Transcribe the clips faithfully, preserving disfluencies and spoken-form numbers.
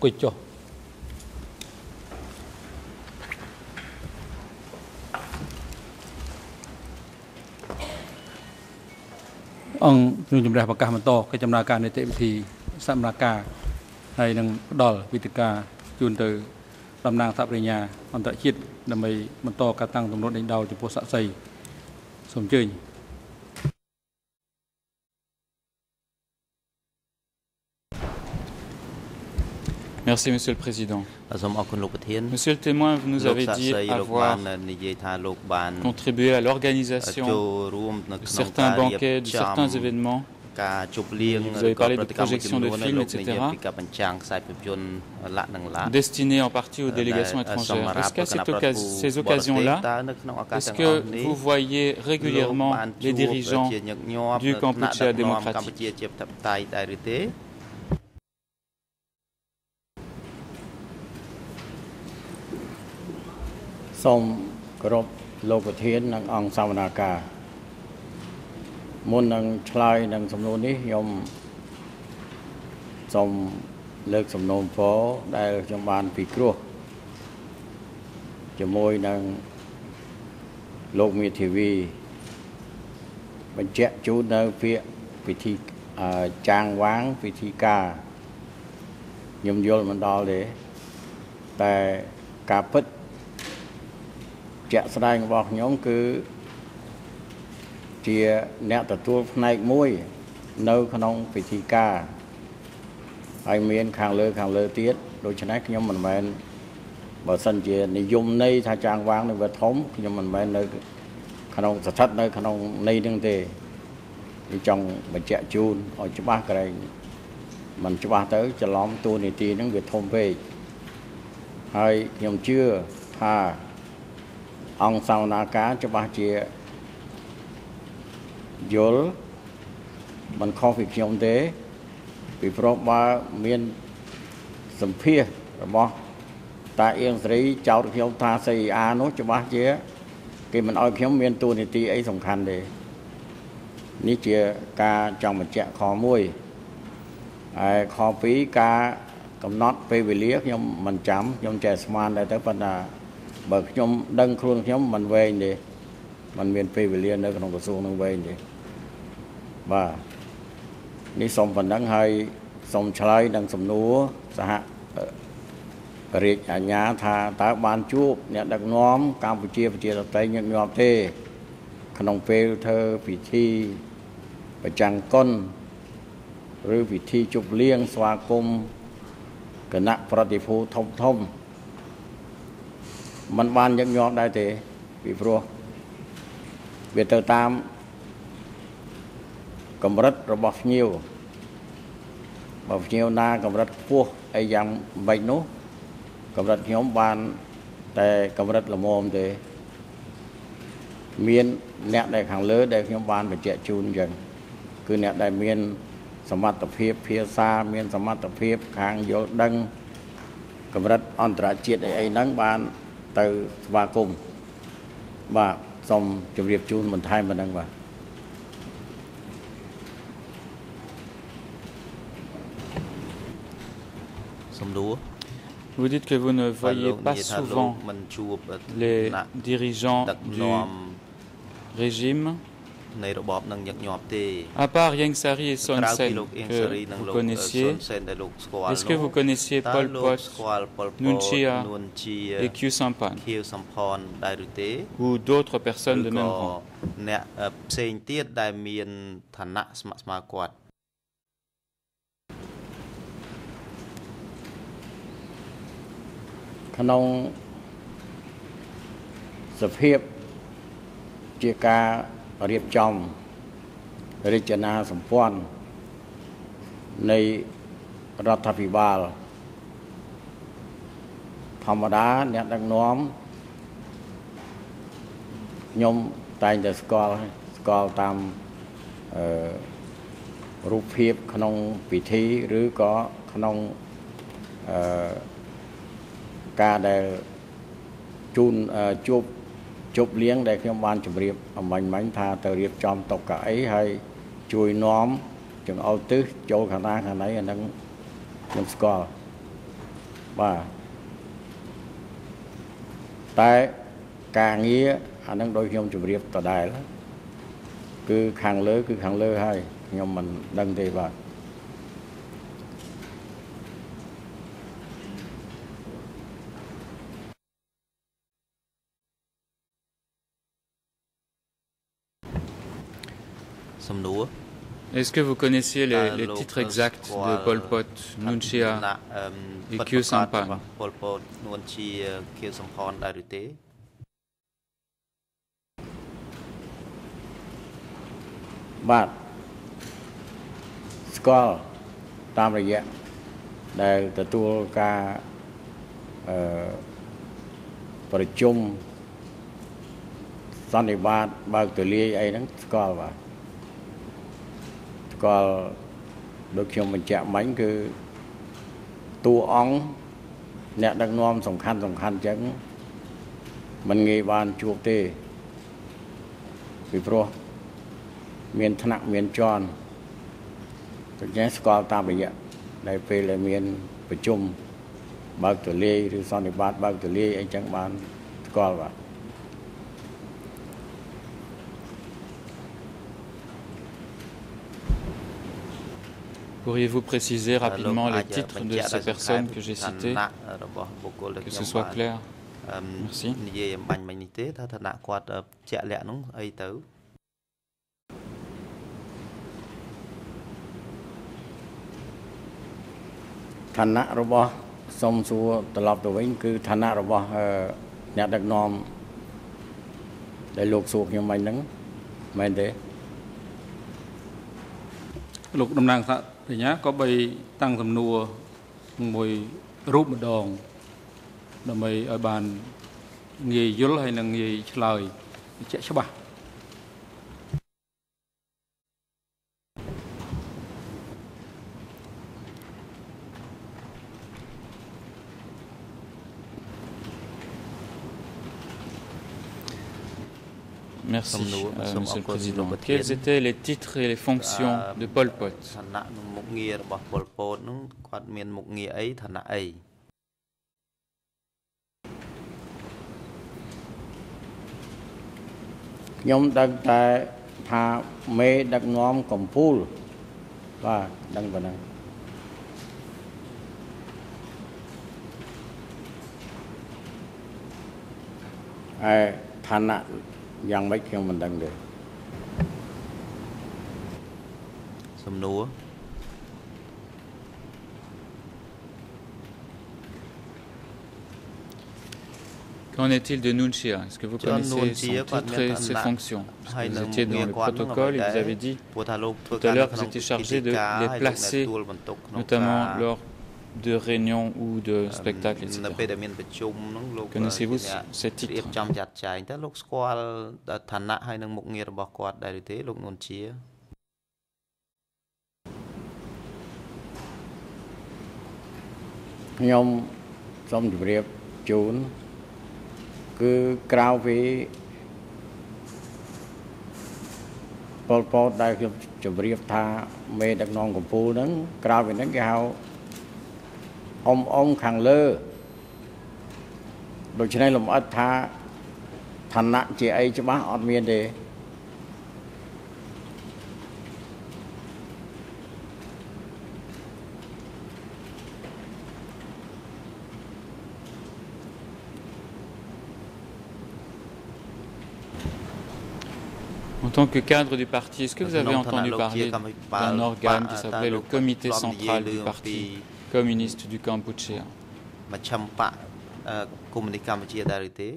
គុយចុះអង្គជំនះប្រកាសបន្តកិច្ចដំណើរការនីតិវិធីសម្រាប់ការហើយនឹងផ្ដល់វិធីការជូនទៅតំណាងសហប្រញ្ញាអន្តរជាតិដើម្បីបន្តការតាំងទំនួលដេញដោលចំពោះស័ក្តិសិទ្ធិសូមអញ្ជើញ Merci, Monsieur le Président. Monsieur le témoin, vous nous avez dit avoir contribué à l'organisation de certains banquets, de certains événements. Vous avez parlé de projections de films, et cetera, destinés en partie aux délégations étrangères. Est-ce qu'à cette occasion, ces occasions-là, est-ce que vous voyez régulièrement les dirigeants du Kampuchea démocratique? Som kerap lokatien nang ang samanaka. Mun nang chlai nang samnon ni yom som leg samnon phoដែលខ្ញុំបានពិគ្រោះជាមួយនឹងលោកមេធាវីបញ្ជាក់ជូននៅពាក្យពិធីចាងវាងពិធីការខ្ញុំយល់មិនដល់ទេតែការពិតជាក់ស្ដែងរបស់ខ្ញុំគឺជាអ្នកទទួលផ្នែកមួយនៅក្នុងពិធីការហើយមានខាងលើខាងលើទៀតដូច្នេះខ្ញុំមិនមែនបើសិនជានិយមន័យថាចាងវាងនៅវត្តធំខ្ញុំមិនមែននៅក្នុងស្ថិតនៅក្នុងន័យនឹងទេខ្ញុំចង់បញ្ជាក់ជូនឲ្យច្បាស់ក្រែងមិនច្បាស់ទៅច្រឡំតួនាទីនឹងវាធំពេកហើយខ្ញុំជឿថាអង្គសវនាការច្បាស់ជាយល់មិនខុសពីខ្ញុំទេពីព្រោះបើមានសម្ភាររបស់តាអៀងសេរីចោទខ្ញុំថាស៊ីអានោះច្បាស់ជាគេមិនអោយខ្ញុំមានតួនាទីអីសំខាន់ទេនេះជាការចង់បញ្ជាក់ខមួយហើយខពីរការកំណត់ពេលវេលាខ្ញុំមិនចាំខ្ញុំចេះស្មានដែរទៅប៉ុន្តែបើខ្ញុំដឹងខ្លួនខ្ញុំមិនវែងទេมันមានពេលវេលានៅក្នុងក្រសួងនឹងវែងទេបាទនេះសូមប៉ុណ្ណឹងហើយសូមឆ្លើយនឹងសំណួរសហរាជអាជ្ញាថាតើបានជួបអ្នកដឹកនាំកម្ពុជាប្រជាធិបតេយ្យញឹកញាប់ទេក្នុងពេលធ្វើពិធីប្រចាំគុណឬពិធីជប់លៀងស្វាគមន៍គណៈប្រតិភូធំធំมันបានញឹកញាប់ដែរទេពីព្រោះវាទៅតាមកម្រិតរបស់ភ្ញៀវបើភ្ញៀវណាកម្រិតខ្ពស់អីយ៉ាងម៉េចនោះកម្រិតខ្ញុំបានតែកម្រិតល្មមទេមានអ្នកដែលខាងលើដែលខ្ញុំបានបញ្ជាក់ជូនអញ្ចឹងគឺអ្នកដែលមានសមត្ថភាពភាសាមានសមត្ថភាពខាងយល់ដឹងកម្រិតអន្តរជាតិអីអីហ្នឹងបានទៅស្វាគមន៍បាទសូមជម្រាបជូនបន្ថែមប៉ុណ្ណឹងបាទ Vous dites que vous ne voyez pas souvent les dirigeants du régime, à part Yang Sari et Son Sen que vous connaissiez. Est-ce que vous connaissiez Pol Pot, Nuon Chea et Khieu Samphan ou d'autres personnes de même rang? ក្នុងសភាពជាការរៀបចំរចនាសម្ព័ន្ធនៃរដ្ឋាភិបាលធម្មតាអ្នកដឹកនាំខ្ញុំតែងតែស្គាល់ស្គាល់តាមអឺរូបភាពក្នុងពិធីឬក៏ក្នុងអឺការដែលជូនជួបជប់លៀងដែលខ្ញុំបានជម្រាបអំបញ្ញមិញថាទៅរៀបចំតុកៅអីហើយជួយនាំចង្អុលទិសចូលខាងណាខាងណីអានឹងខ្ញុំស្គាល់បាទតែការងារអានឹងដោយខ្ញុំជម្រាបដដែលគឺខាងលើគឺខាងលើហើយខ្ញុំមិនដឹងទេបាទ Est-ce que vous connaissiez les, les titres exacts de Pol Pot, Nuon Chea et Khieu Samphan? Pol Pot, Nuon Chea, Khieu Samphan ដែរឬទេបាទស្គាល់តាមរយៈដែលទទួលការអឺប្រជុំសន្និបាតបើកទូលាយអីហ្នឹងស្គាល់បាទស្គាល់ដូចខ្ញុំបញ្ជាក់មិញគឺតួអង្គអ្នកដឹកនាំសំខាន់សំខាន់ចឹងមិនងាយបានជួបទេពីព្រោះមានថ្នាក់មានជាន់ដូច្នេះស្គាល់តាមរយៈដែលពេលដែលមានប្រជុំបើកទូលាយឬសន្និបាតបើកទូលាយអីចឹងបានស្គាល់បាទ Pourriez-vous préciser rapidement les titres de ces personnes que j'ai citées, que ce soit clair? Merci. និយាយអំបញ្ញមិញនេះទេថាឋានៈគាត់ជាក់លាក់នោះអីទៅឋានៈរបស់សុំសួរត្រឡប់ទៅវិញគឺឋានៈរបស់អ្នកដឹកនាំដែលលោកសួរខ្ញុំមិញហ្នឹងមែនទេលោកតំណាងសាបញ្ញាក៏បីតាំងសំណួរមួយរូបម្ដងដើម្បីឲ្យបានងាយយល់ហើយនឹងងាយឆ្លើយជាក់ច្បាស់ Merci, euh, Monsieur le Président. Quels étaient les titres et les fonctions de Pol Pot? ឋានៈនិងមុខងាររបស់ Pol Pot នោះគាត់មានមុខងារអីឋានៈអីខ្ញុំដឹងតែថាមេដឹកនាំកម្ពុជាបាទដឹងប៉ុណ្ណឹងហើយឋានៈយ៉ាងម៉េចខ្ញុំមិនដឹងទេសំណួរ Qu'en est-il de Nuon Chea? Est-ce que vous connaissez son titre et ses fonctions? Parce que vous étiez dans le protocole et vous avez dit tout à l'heure que vous étiez chargé de les placer, notamment lors de réunions ou de spectacles, et cetera. Connaissez-vous ces titres? ខ្ញុំសូមជម្រាបជូនគឺក្រៅពីប៉ុលពតដែលខ្ញុំជម្រាបថាមេដឹកនាំកម្ពុជាហ្នឹងក្រៅពីហ្នឹងគេហៅអ៊ំអ៊ំខាងលើដូច្នេះលំអិតថាឋានៈជាអីច្បាស់អត់មានទេ En tant que cadre du parti, est-ce que vous avez entendu parler d'un organe qui s'appelait le Comité central du Parti communiste du Cambodge? មជ្ឈិមបកកុម្មុយនីសកម្ពុជាដែរឬទេ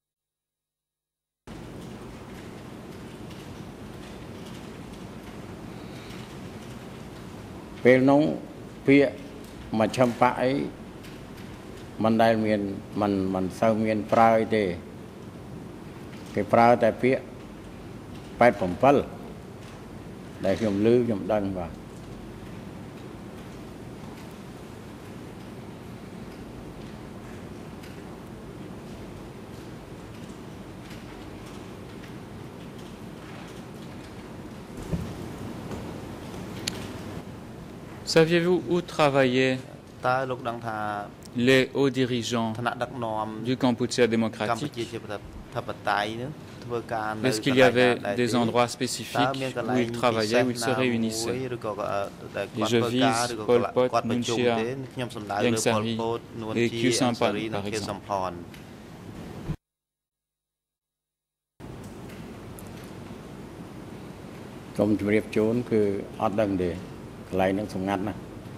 ពេលនោះពាក្យមជ្ឈិមបកអីមិនដែលមានមិនមិនសូវមានប្រើអីទេគេប្រើតែពាក្យ แปดสิบเจ็ด ដែលខ្ញុំឮខ្ញុំដឹងបាទ Saviez-vous où travaillait les hauts dirigeants du Kampuchea démocratique, est-ce qu'il y avait des endroits spécifiques où ils travaillaient, où ils se réunissaient? Et je vise Pol Pot, Nuon Chea, Ieng Sary et Khieu Samphan, par exemple. សូមជម្រាបជូនគឺអត់ដឹងទេកន្លែងហ្នឹងសម្ងាត់ណាស់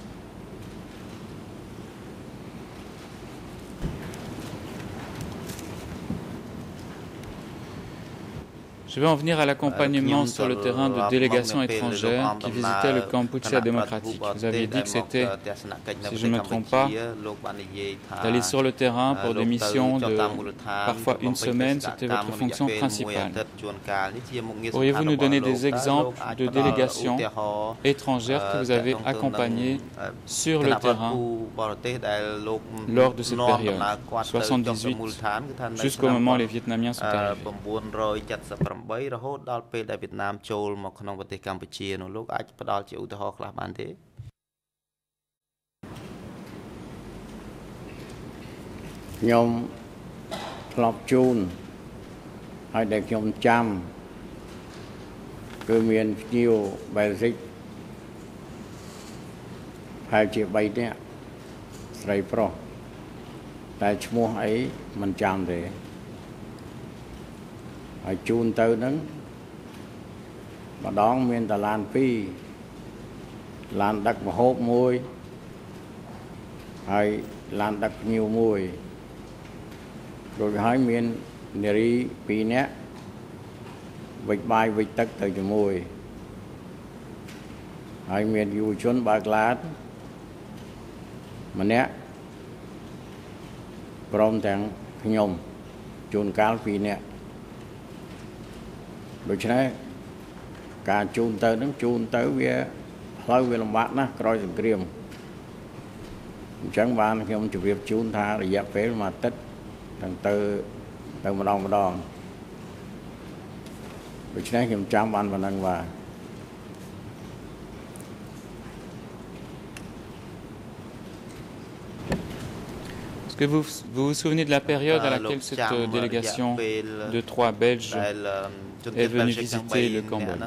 Je vais en venir à l'accompagnement sur le terrain de délégations étrangères qui visitaient le Kampuchea démocratique. Vous aviez dit que c'était, si je ne me trompe pas, d'aller sur le terrain pour des missions de parfois une semaine, c'était votre fonction principale. Pourriez-vous nous donner des exemples de délégations étrangères que vous avez accompagnées sur le terrain lors de cette période, soixante-dix-huit, jusqu'au moment où les Vietnamiens sont arrivés? រហូតដល់ពេលដែលវៀតណាមចូលមកក្នុងប្រទេសកម្ពុជានោះលោកអាចផ្ដល់ជាឧទាហរណ៍ខ្លះបានទេខ្ញុំធ្លាប់ជូនហើយដែលខ្ញុំចាំគឺមានភ្ញៀវបែលហ្សិកហើយជាបីនាក់ស្រីប្រុសតែឈ្មោះអីមិនចាំទេ ហើយជូនទៅហ្នឹងម្ដងមានតឡានពីរឡានដឹកម្ហូបមួយហើយឡានដឹកភ្ញៀវមួយរួចហើយមាននារីពីរនាក់វិចបាយវិចទឹកទៅជាមួយហើយមានយុវជនបើកឡានម្នាក់ព្រមទាំងខ្ញុំជួនកាលពីរនាក់ ដូច្នេះការជូនទៅនឹងជូនទៅវាផ្លូវវាលំបាកណាស់ក្រោយសង្គ្រាមអញ្ចឹងបានខ្ញុំជម្រាបជូនថារយៈពេលមួយអាទិត្យទាំងទៅទៅម្ដងម្ដងដូច្នេះខ្ញុំចាំបានប៉ុណ្ណឹងបាទ Est-ce que vous, vous vous souvenez de la période à laquelle cette délégation de trois Belges est venue visiter le Cambodge?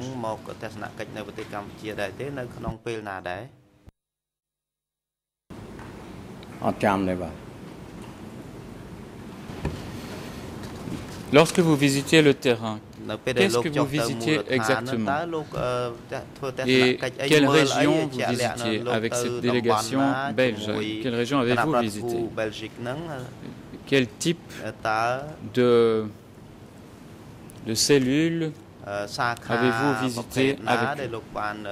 Lorsque vous visitiez le terrain, qu'est-ce que vous visitiez exactement? Et quelle région vous visitiez avec cette délégation belge? Quelle région avez-vous visité? Quel type de, de cellules avez-vous visité avec eux?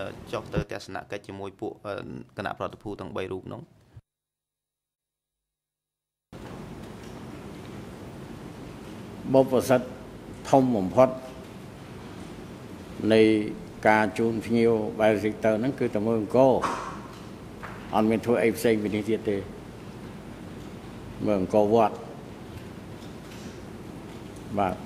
Bố phật sách thông một phật này cả chun nhiều bài dịch tờ nó cứ tầm mương cô anh mình thôi em xây mình đi tiệt đi mương cô vọt và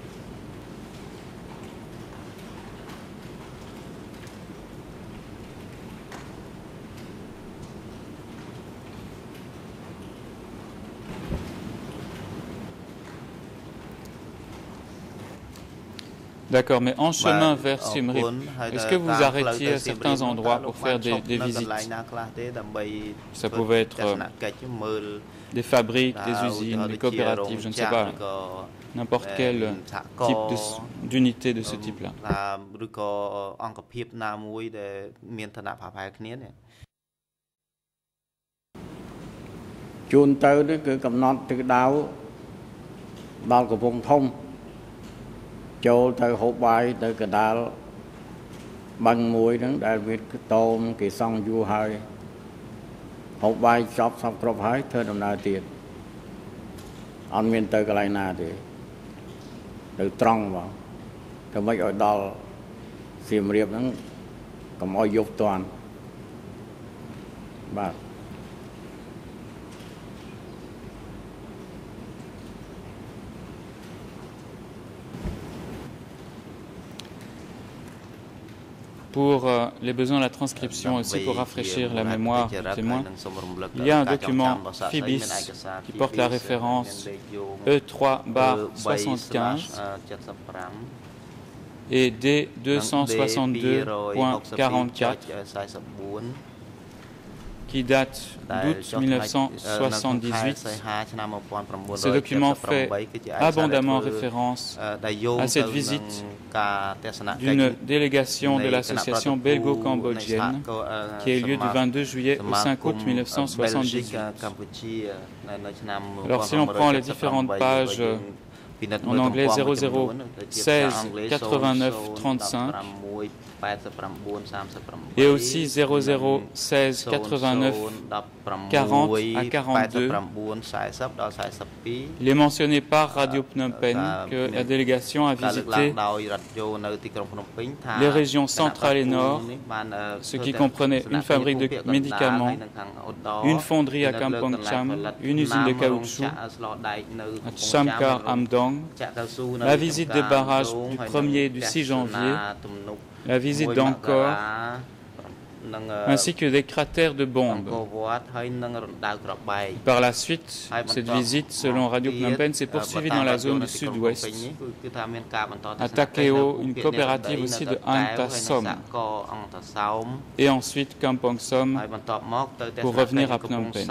D'accord, mais en chemin vers Siem Reap, est-ce que vous arrêtiez à certains endroits pour faire des, des visites? Ça pouvait être euh, des fabriques, des usines, des coopératives, je ne sais pas, n'importe quel type d'unité de, de ce type-là. Châu tới hộp bài tới cái đá bằng muối đó đại việt cái tôm cái song du hơi hộp bài shop shop crop hơi thưa đồng nào tiền anh miền tới cái này nào thì từ trong vào từ mấy ở đó Siem Reap nó còn mọi dục toànបាទ À pour euh, les besoins de la transcription, aussi pour rafraîchir la mémoire du témoin, il y a un document Phibis qui porte la référence E trois barre soixante-quinze et D deux cent soixante-deux point quarante-quatre qui date d'août mille neuf cent soixante-dix-huit. Ce document fait abondamment référence à cette visite d'une délégation de l'association belgo-cambodgienne qui a eu lieu du vingt-deux juillet au cinq août mille neuf cent soixante-dix-huit. Alors si l'on prend les différentes pages en anglais zéro zéro seize quatre-vingt-neuf trente-cinq et aussi zéro zéro seize quatre-vingt-neuf quarante à quarante-deux. Il est mentionné par Radio Phnom Penh que la délégation a visité les régions centrales et nord, ce qui comprenait une fabrique de médicaments, une fonderie à Kampong Cham, une usine de caoutchouc à Chamkar Amdong, la visite des barrages du premier et du six janvier, la visite d'Angkor, ainsi que des cratères de bombes. Par la suite, cette visite, selon Radio Phnom Penh, s'est poursuivie dans la zone du sud-ouest, à Takeo, une coopérative aussi de Ang Ta Som, et ensuite Kampong Som pour revenir à Phnom Penh.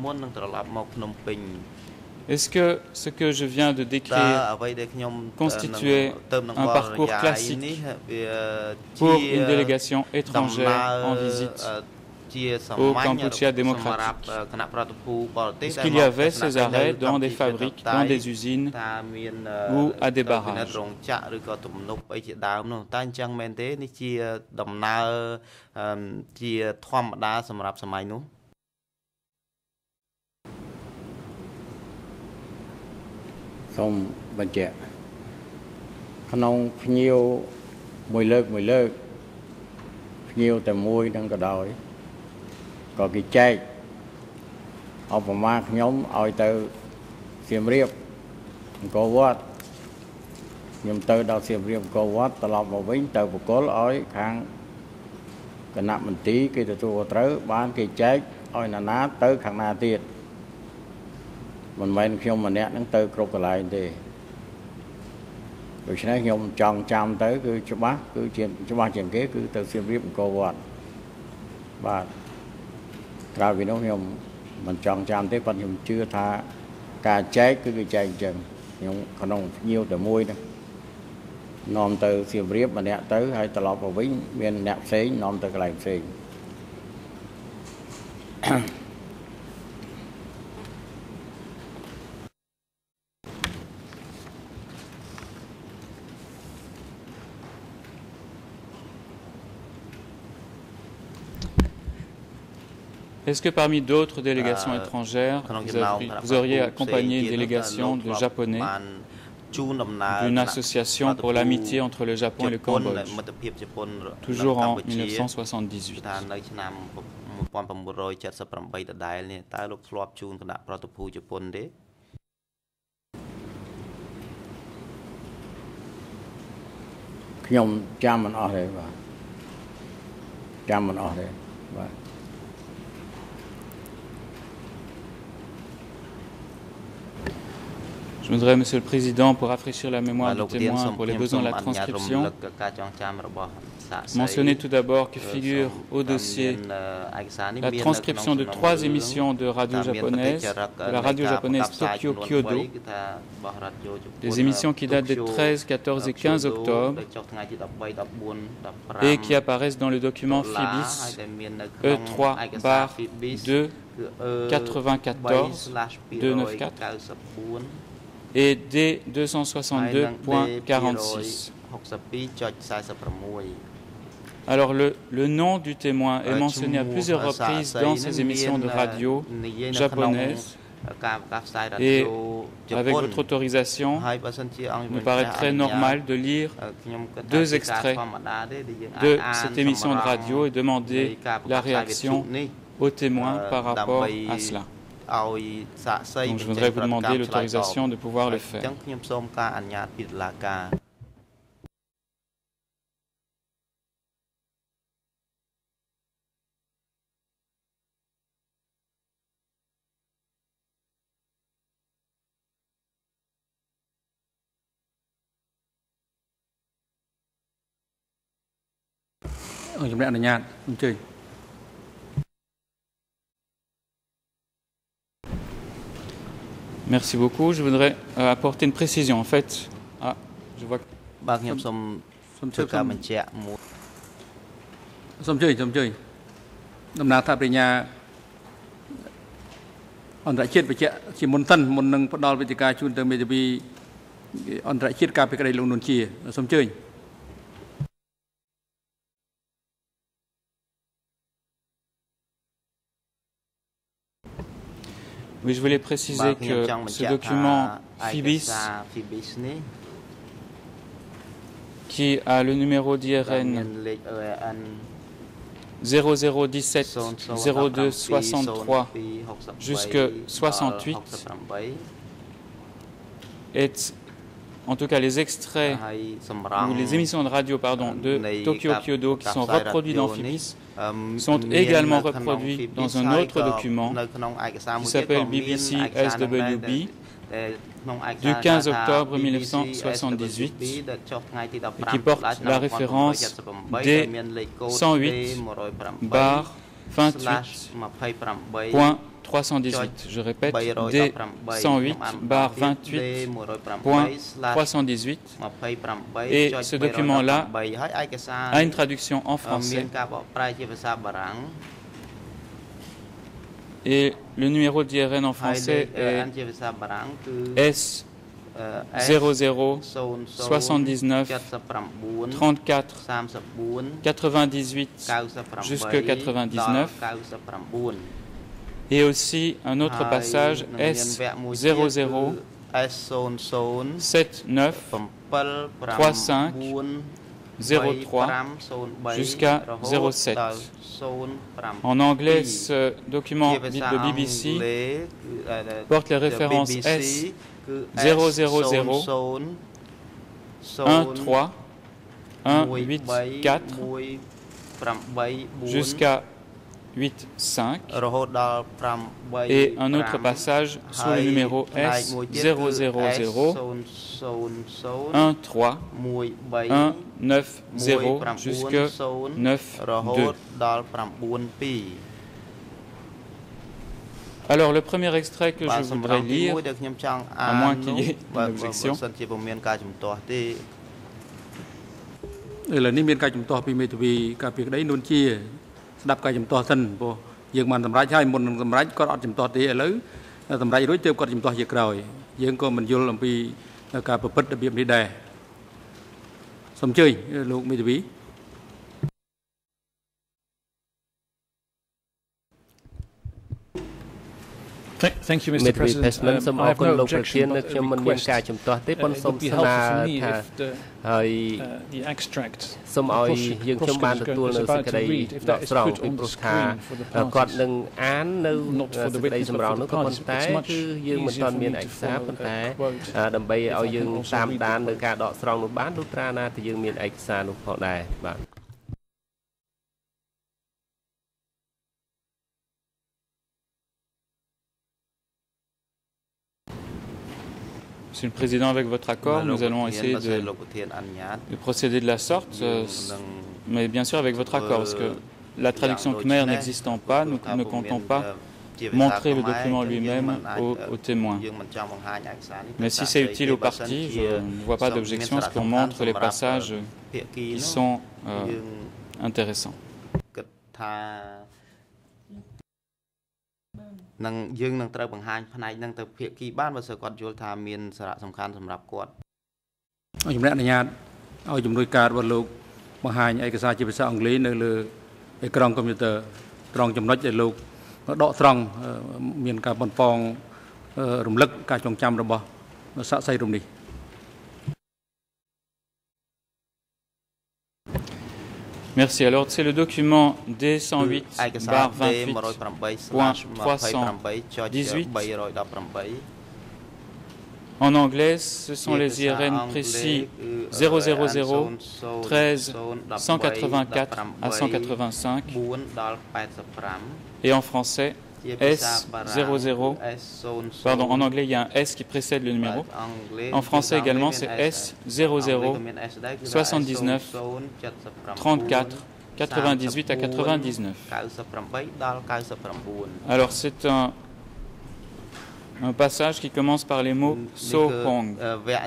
Est-ce que ce que je viens de décrire constituait un parcours classique pour une délégation étrangère en visite au Kampuchea démocratique? Est-ce qu'il y avait ces arrêts dans des fabriques, dans des usines ou à des barrages? Khôngបញ្ជាក់ក្នុងភ្ញៀវមួយលើកមួយលើកភ្ញៀវតែមួយនឹងក៏ដោយក៏គេចែកឧបមាខ្ញុំឲ្យទៅសៀមរាបអង្គរវត្តខ្ញុំទៅដល់សៀមរាបអង្គរវត្តត្រឡប់មកវិញទៅបកលឲ្យខាងគណៈមន្ត្រីគេទទួលត្រូវបានគេចែកឲ្យណានាទៅខាងណាទៀតមិនមែនខ្ញុំម្នាក់នឹងទៅគ្រប់កន្លែងទេដូច្នេះខ្ញុំចង់ចាំទៅគឺច្បាស់គឺជាច្បាស់ជាងគេគឺទៅសៀមរាបអង្គរវត្តបាទក្រៅពីនោះខ្ញុំមិនចង់ចាំទេប៉ុន្តែខ្ញុំជឿថាការចែកគឺគេចែកអញ្ចឹងខ្ញុំក្នុងភ្ញៀវតែមួយហ្នឹងនាំទៅសៀមរាបម្នាក់ទៅហើយត្រឡប់មកវិញមានអ្នកផ្សេងនាំទៅកន្លែងផ្សេង Est-ce que parmi d'autres délégations étrangères, vous, avez, vous auriez accompagné une délégation de Japonais d'une association pour l'amitié entre le Japon et le Cambodge, toujours en mille neuf cent soixante-dix-huit? Je voudrais, Monsieur le Président, pour rafraîchir la mémoire du témoin pour les besoins de la transcription, mentionner tout d'abord que figure au dossier la transcription de trois émissions de radio japonaise, de la radio japonaise Tokyo Kyodo, des émissions qui datent des treize, quatorze et quinze octobre et qui apparaissent dans le document Phibis E trois barre deux quatre-vingt-quatorze deux neuf quatre et D deux cent soixante-deux point quarante-six. Alors le, le nom du témoin est mentionné à plusieurs reprises dans ces émissions de radio japonaises et avec votre autorisation, il me paraît très normal de lire deux extraits de cette émission de radio et demander la réaction au témoin par rapport à cela. Donc je voudrais vous demander l'autorisation de pouvoir le faire. Merci beaucoup. Je voudrais euh, apporter une précision. En fait, ah, je vois que... Oui, je voulais préciser que ce document Phibis, qui a le numéro d'I R N zéro zéro dix-sept zéro deux soixante-trois jusqu'à soixante-huit, est, en tout cas les extraits ou les émissions de radio pardon, de Tokyo Kyodo qui sont reproduits dans Phibis sont également reproduits dans un autre document qui s'appelle B B C S W B du quinze octobre mille neuf cent soixante-dix-huit et qui porte la référence D cent huit barre vingt-huit point trois cent dix-huit. Je répète, D cent huit barre vingt-huit point trois cent dix-huit. Et ce document-là a une traduction en français. Et le numéro d'I R N en français est S zéro zéro soixante-dix-neuf trente-quatre quatre-vingt-dix-huit jusqu'à quatre-vingt-dix-neuf. Et aussi un autre passage S zéro zéro soixante-dix-neuf trente-cinq zéro trois jusqu'à zéro sept. En anglais, ce document de B B C porte les références S zéro zéro zéro un trois un huit quatre jusqu'à huit cinq et un autre passage sous le numéro S zéro zéro zéro un trois un neuf zéro jusqu'à neuf deux. Alors le premier extrait que je voudrais lire, à moins qu'il y ait une objection, Thank you, Mister President. Um, I have no objection, but a request. Uh, it would be helpful for me if the, uh, the extract the prosecutors is about to read, if that is put on the screen for the parties, not for the witness, but for the parties. It's much easier for me to follow a quote from also read. Monsieur le Président, avec votre accord, nous allons essayer de, de procéder de la sorte, euh, mais bien sûr avec votre accord, parce que la traduction khmer n'existant pas, nous ne comptons pas montrer le document lui-même aux, aux témoins. Mais si c'est utile aux parties, je ne vois pas d'objection à ce qu'on montre les passages qui sont euh, intéressants. Merci. Alors, c'est le document D cent huit barre vingt-huit point trois cent dix-huit. En anglais, ce sont les I R N précis zéro zéro zéro treize cent quatre-vingt-quatre à cent quatre-vingt-cinq. Et en français, S zéro zéro, pardon, en anglais, il y a un S qui précède le numéro. En français également, c'est S zéro zéro soixante-dix-neuf trente-quatre quatre-vingt-dix-huit à quatre-vingt-dix-neuf. Alors c'est un, un passage qui commence par les mots So Hong.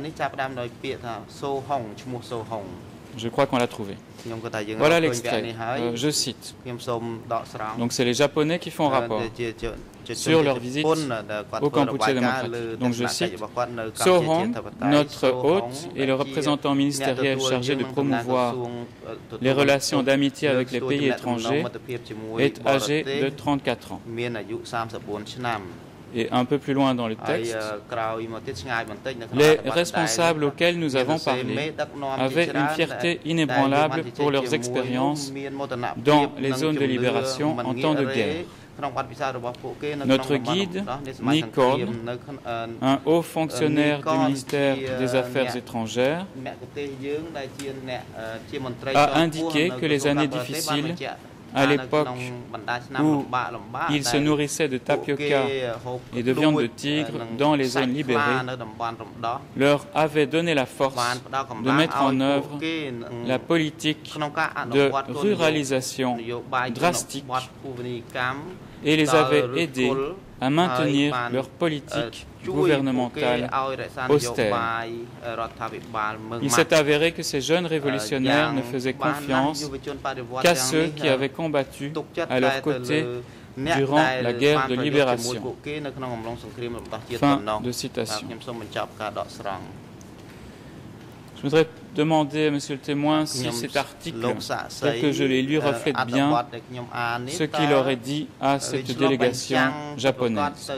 Je crois qu'on l'a trouvé. Voilà l'extrait. Euh, je cite. Donc c'est les Japonais qui font rapport sur leur visite au Kampuchea démocratique. Donc je cite. So Hong, notre hôte et le représentant ministériel chargé de promouvoir les relations d'amitié avec les pays étrangers, est âgé de trente-quatre ans. Et un peu plus loin dans le texte, les responsables auxquels nous avons parlé avaient une fierté inébranlable pour leurs expériences dans les zones de libération en temps de guerre. Notre guide, Nick Cord, un haut fonctionnaire du ministère des Affaires étrangères, a indiqué que les années difficiles, à l'époque où ils se nourrissaient de tapioca et de viande de tigre dans les zones libérées, leur avaient donné la force de mettre en œuvre la politique de ruralisation drastique et les avait aidés à maintenir leur politique gouvernementale austère. Il s'est avéré que ces jeunes révolutionnaires ne faisaient confiance qu'à ceux qui avaient combattu à leur côté durant la guerre de libération. Fin de citation. Je voudrais demander à Monsieur le témoin si cet article, tel que je l'ai lu, reflète bien ce qu'il aurait dit à cette délégation japonaise.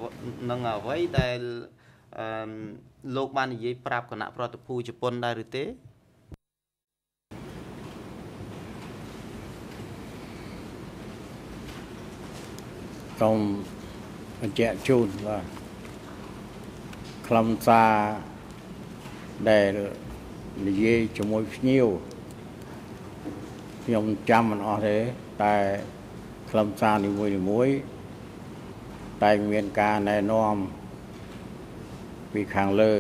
Commeបញ្ជាក់ជូនបាទខ្លឹមសារដែលនិយាយជាមួយភ្ញៀវខ្ញុំចាំមិនអស់ទេតែខ្លឹមសារនីមួយៗតែមានការណែនាំពីខាងលើ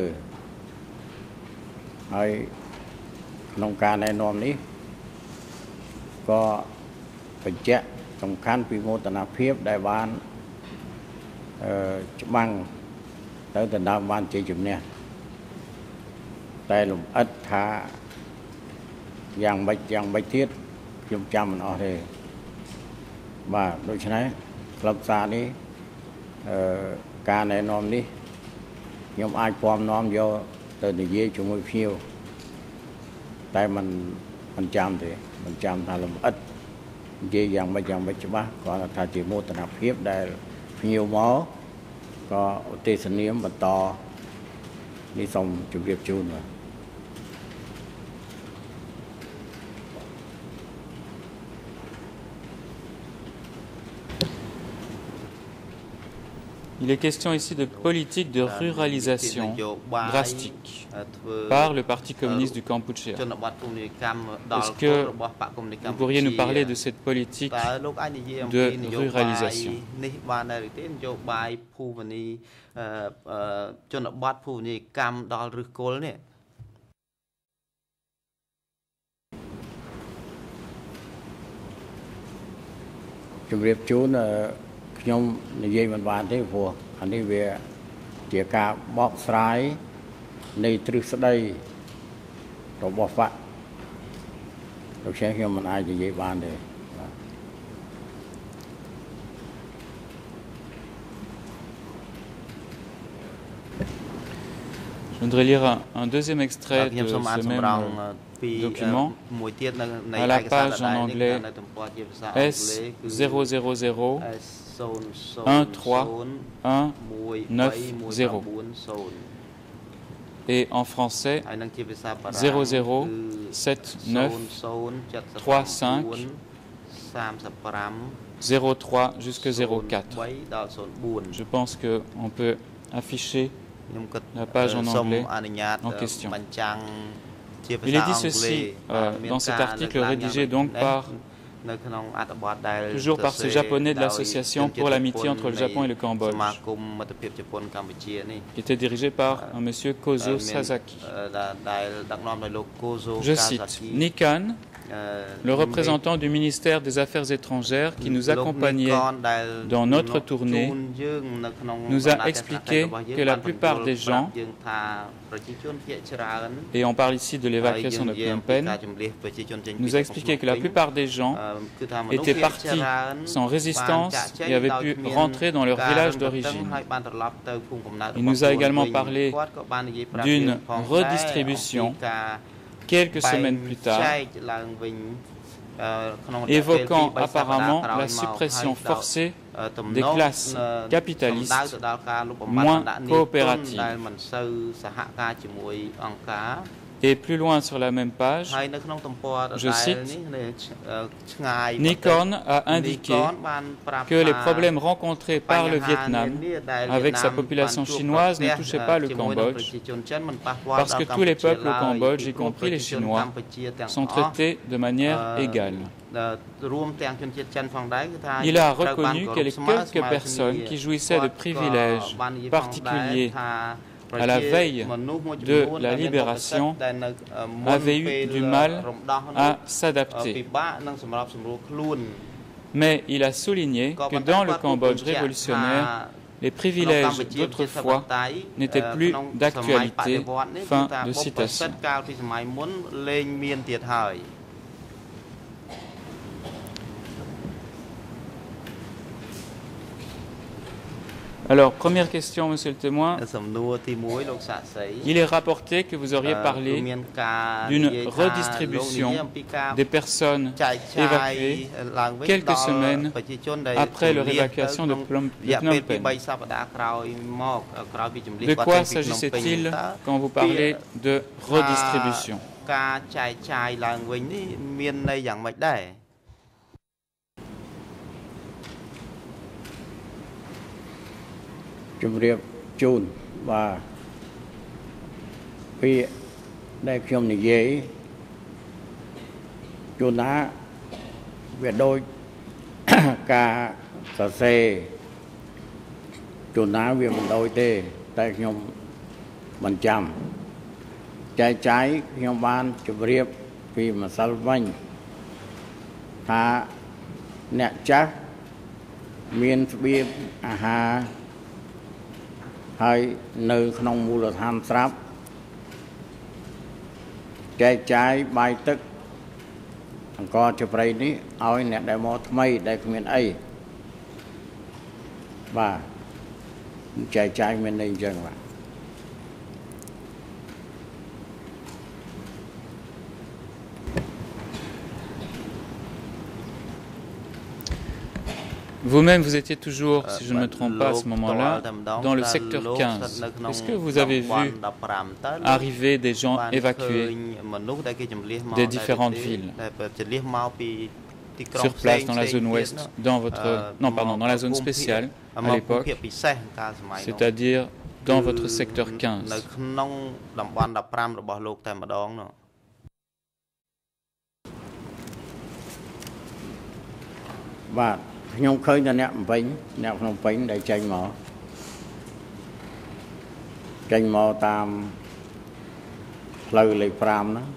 ហើយក្នុងការណែនាំនេះក៏បញ្ជាក់សំខាន់ពីមោទនភាពដែលបានអឺច្បាំងទៅដណ្ដើមបានជ័យជំនះតែលំអិតថាយ៉ាងម៉េចយ៉ាងម៉េចទៀតខ្ញុំចាំមិនអស់ទេបាទដូច្នេះក្លឹបសារនេះអឺការណែនាំនេះខ្ញុំអាចពំនាំយកទៅនិយាយជាមួយភ្ញៀវតែมันមិនចាំទេមិនចាំថាលំអិតនិយាយយ៉ាងម៉េចយ៉ាងម៉េចច្បាស់គាត់ថាជាមោទនភាពដែលភ្ញៀវមកក៏ឧទ្ទេសនាមបន្តនេះសូមជម្រាបជូនបាទ Il est question ici de politique de ruralisation drastique par le Parti communiste du Kampuchea. Est-ce que vous pourriez nous parler de cette politique de ruralisation? ខ្ញុំនិយាយមិនបានទេព្រោះអានេះវាជាការបកស្រាយនៃទ្រឹស្ដីរបស់វគ្គដូច្នេះខ្ញុំមិនអាចនិយាយបានទេ Je voudrais lire un, un deuxième extrait de ce même document à la page en anglais S zéro zéro zéro un trois un neuf zéro et en français zéro zéro sept neuf trois cinq zéro trois jusqu'à zéro quatre. Je pense qu'on peut afficher la page en anglais en question. Il est dit ceci euh, dans cet article rédigé donc par toujours par ce japonais de l'association pour l'amitié entre le Japon et le Cambodge, qui était dirigé par un monsieur Kozo Sasaki. Je cite: Nikan, le représentant du ministère des Affaires étrangères qui nous accompagnait dans notre tournée nous a expliqué que la plupart des gens, et on parle ici de l'évacuation de Phnom Penh, nous a expliqué que la plupart des gens étaient partis sans résistance et avaient pu rentrer dans leur village d'origine. Il nous a également parlé d'une redistribution quelques semaines plus tard, évoquant apparemment la suppression forcée des classes capitalistes moins coopératives. Et plus loin sur la même page, je cite, Nikorn a indiqué que les problèmes rencontrés par le Vietnam avec sa population chinoise ne touchaient pas le Cambodge, parce que tous les peuples au Cambodge, y compris les Chinois, sont traités de manière égale. Il a reconnu que les quelques personnes qui jouissaient de privilèges particuliers à la veille de la libération, avaient eu du mal à s'adapter. Mais il a souligné que dans le Cambodge révolutionnaire, les privilèges d'autrefois n'étaient plus d'actualité. Fin de citation. Alors, première question, monsieur le témoin. Il est rapporté que vous auriez parlé d'une redistribution des personnes évacuées quelques semaines après leur évacuation de Phnom Penh. De quoi s'agissait-il quand vous parlez de redistribution? ជំរាបជូនបាទពាក្យដែលខ្ញុំនិយាយជួនណាវាដូចការសរសេរជួនណាវាមិនដូចទេតែខ្ញុំបញ្ចាំចែកចាយខ្ញុំបានជម្រាបពីម្សិលវិញថាអ្នកចាស់មានស្បៀងអាហារ ហើយនៅក្នុងមូលដ្ឋានស្រាប់ចែកចាយបាយទឹកអង្គរជប្រៃនេះឲ្យអ្នកដែលមកថ្មីដែលគ្មានអីបាទចែកចាយមានន័យអញ្ចឹងបាទ Vous-même, vous étiez toujours, si je ne me trompe pas à ce moment-là, dans le secteur quinze. Est-ce que vous avez vu arriver des gens évacués des différentes villes sur place dans la zone ouest, dans votre, non pardon, dans la zone spéciale à l'époque, c'est-à-dire dans votre secteur quinze? Bah. ខ្ញុំឃើញតែអ្នកភ្នំពេញអ្នកភ្នំពេញដែលចេញមកចេញមកតាមផ្លូវលេខ 5 ហ្នឹង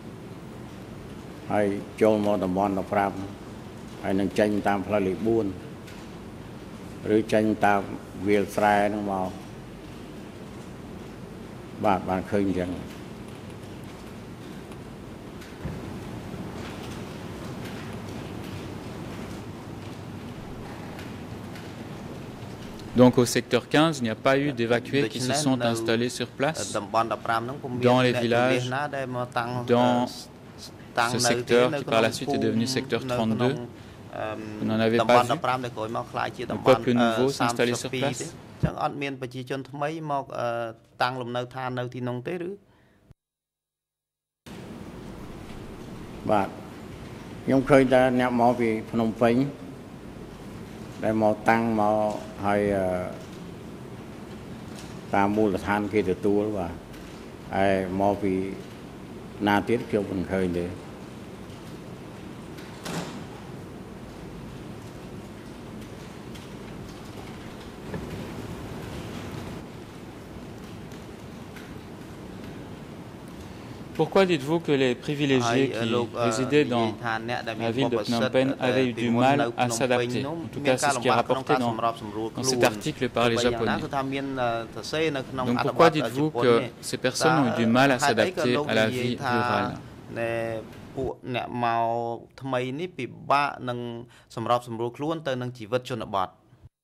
ហើយចូលមកតំបន់ 15 ហើយនឹងចេញតាមផ្លូវលេខ 4 ឬចេញតាមវាលស្រែហ្នឹងមកបាទបានឃើញអញ្ចឹង Donc au secteur quinze, il n'y a pas eu d'évacués qui se sont installés sur place dans les villages, dans ce secteur qui par la suite est devenu secteur trente-deux. Vous n'en avez pas vu un peuple nouveau s'installer sur place? Bah,ខ្ញុំឃើញតែអ្នកមកពីភ្នំពេញ ដែលមកតាំងមកហើយតាមមូលដ្ឋានគេទទួលបាទហើយមកពីណាទៀតខ្ញុំមិនឃើញទេ Et Pourquoi dites-vous que les privilégiés qui résidaient dans la ville de Phnom Penh avaient eu du mal à s'adapter? En tout cas, c'est ce qui est rapporté dans, dans cet article par les Japonais. Donc pourquoi dites-vous que ces personnes ont eu du mal à s'adapter à la vie rurale? ពួកអ្នកមកថ្មីនេះពិបាកនឹងសម្របសម្រួលខ្លួនទៅនឹងជីវិតជនបទ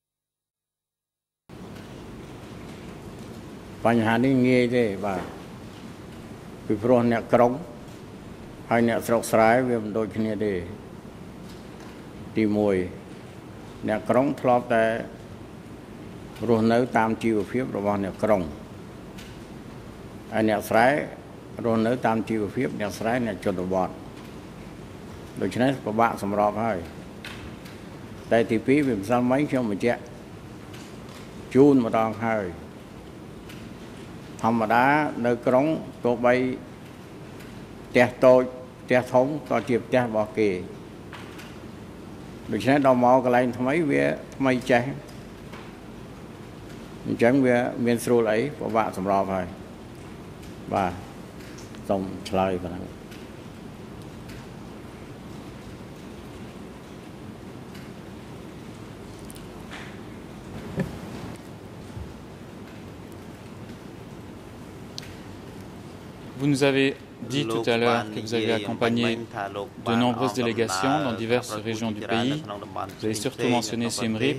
បញ្ហានេះងាយទេបាទពីព្រោះអ្នកក្រុងហើយអ្នកស្រុកស្រែវាមិនដូចគ្នាទេទីមួយអ្នកក្រុងធ្លាប់តែរស់នៅតាមជីវភាពរបស់អ្នកក្រុងហើយអ្នកស្រែរស់នៅតាមជីវភាពអ្នកស្រែអ្នកជនបទដូច្នេះពិបាកសម្របហើយតែទីពីរវាមិនស្អាតមិញខ្ញុំបញ្ជាក់ជូនម្ដងហើយធម្មតានៅក្រុងទោះបីផ្ទះតូចផ្ទះធំក៏ជាផ្ទះរបស់គេដូច្នេះដល់មកកន្លែងថ្មីវាថ្មីចេះអញ្ចឹងវាមានស្រួលអីពិបាកសម្របហើយបាទសូមឆ្លើយប៉ុណ្ណឹង Vous nous avez dit tout à l'heure que vous avez accompagné de nombreuses délégations dans diverses régions du pays. Vous avez surtout mentionné Siem Reap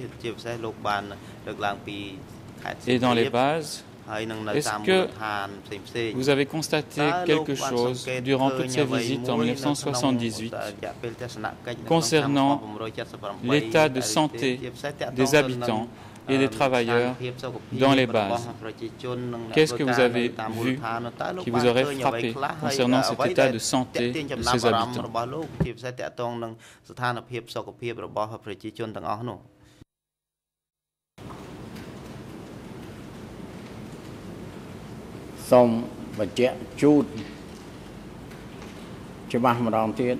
et dans les bases. Est-ce que vous avez constaté quelque chose durant toutes ces visites en mille neuf cent soixante-dix-huit concernant l'état de santé des habitants et des travailleurs dans les bases? Qu'est-ce que vous avez vu qui vous aurait frappé concernant cet état de santé de ces habitants? សូមបញ្ជាក់ជូនច្បាស់ម្ដងទៀត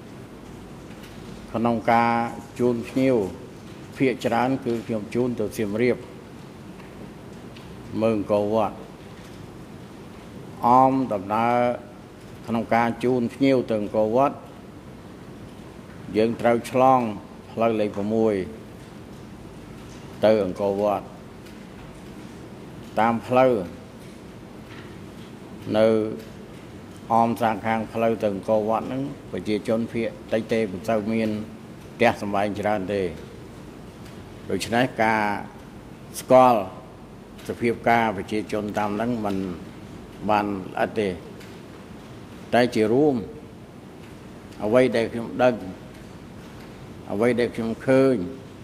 ក្នុងការជូនភ្ញៀវភាគច្រើនគឺខ្ញុំជូនទៅសៀមរាបមើលអង្គរវត្តអមដំណើរក្នុងការជូនភ្ញៀវទៅអង្គរវត្តយើងត្រូវឆ្លងផ្លូវលេខ6ទៅអង្គរវត្តតាមផ្លូវ នៅអមសាងខាងផ្លូវទៅអង្គរវត្តហ្នឹងប្រជាជនភាគតិចទេមិនសូវមានផ្ទះសម្បែងច្រើនទេដូច្នេះការស្គាល់សភាពការប្រជាជនតាមហ្នឹងมันបានល្អិតទេតែជារួមអ្វីដែលខ្ញុំដឹងអ្វីដែលខ្ញុំឃើញ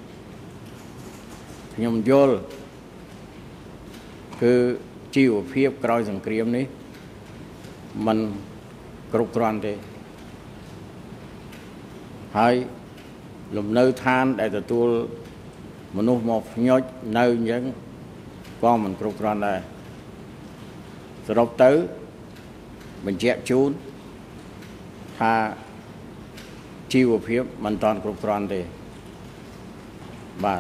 ខ្ញុំយល់គឺជីវភាពក្រោយសង្គ្រាមនេះ มันគ្រប់គ្រាន់ទេហើយលំនៅឋានដែលទទួលមនុស្សមកភ្ញុចនៅអញ្ចឹងក៏មិនគ្រប់គ្រាន់ដែរសរុបទៅបញ្ជាក់ជូនថាជីវភាពមិនតាន់គ្រប់គ្រាន់ទេបាទ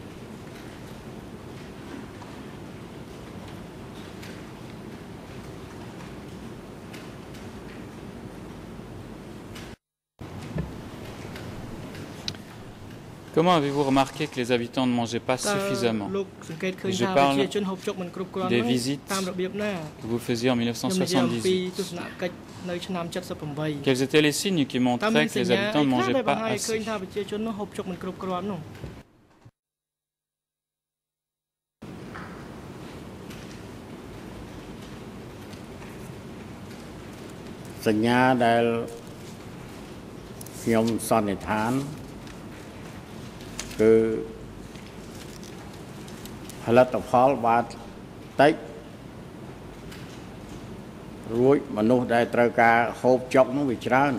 Comment avez-vous remarqué que les habitants ne mangeaient pas suffisamment? Je parle des visites que vous faisiez en mille neuf cent soixante-dix-huit. Quels étaient les signes qui montraient que les habitants ne mangeaient pas assez? សញ្ញាដែលខ្ញុំសន្និដ្ឋាន គឺផលិតផលបាទតិចរួចមនុស្សដែលត្រូវការហូបចុកនោះវាច្រើន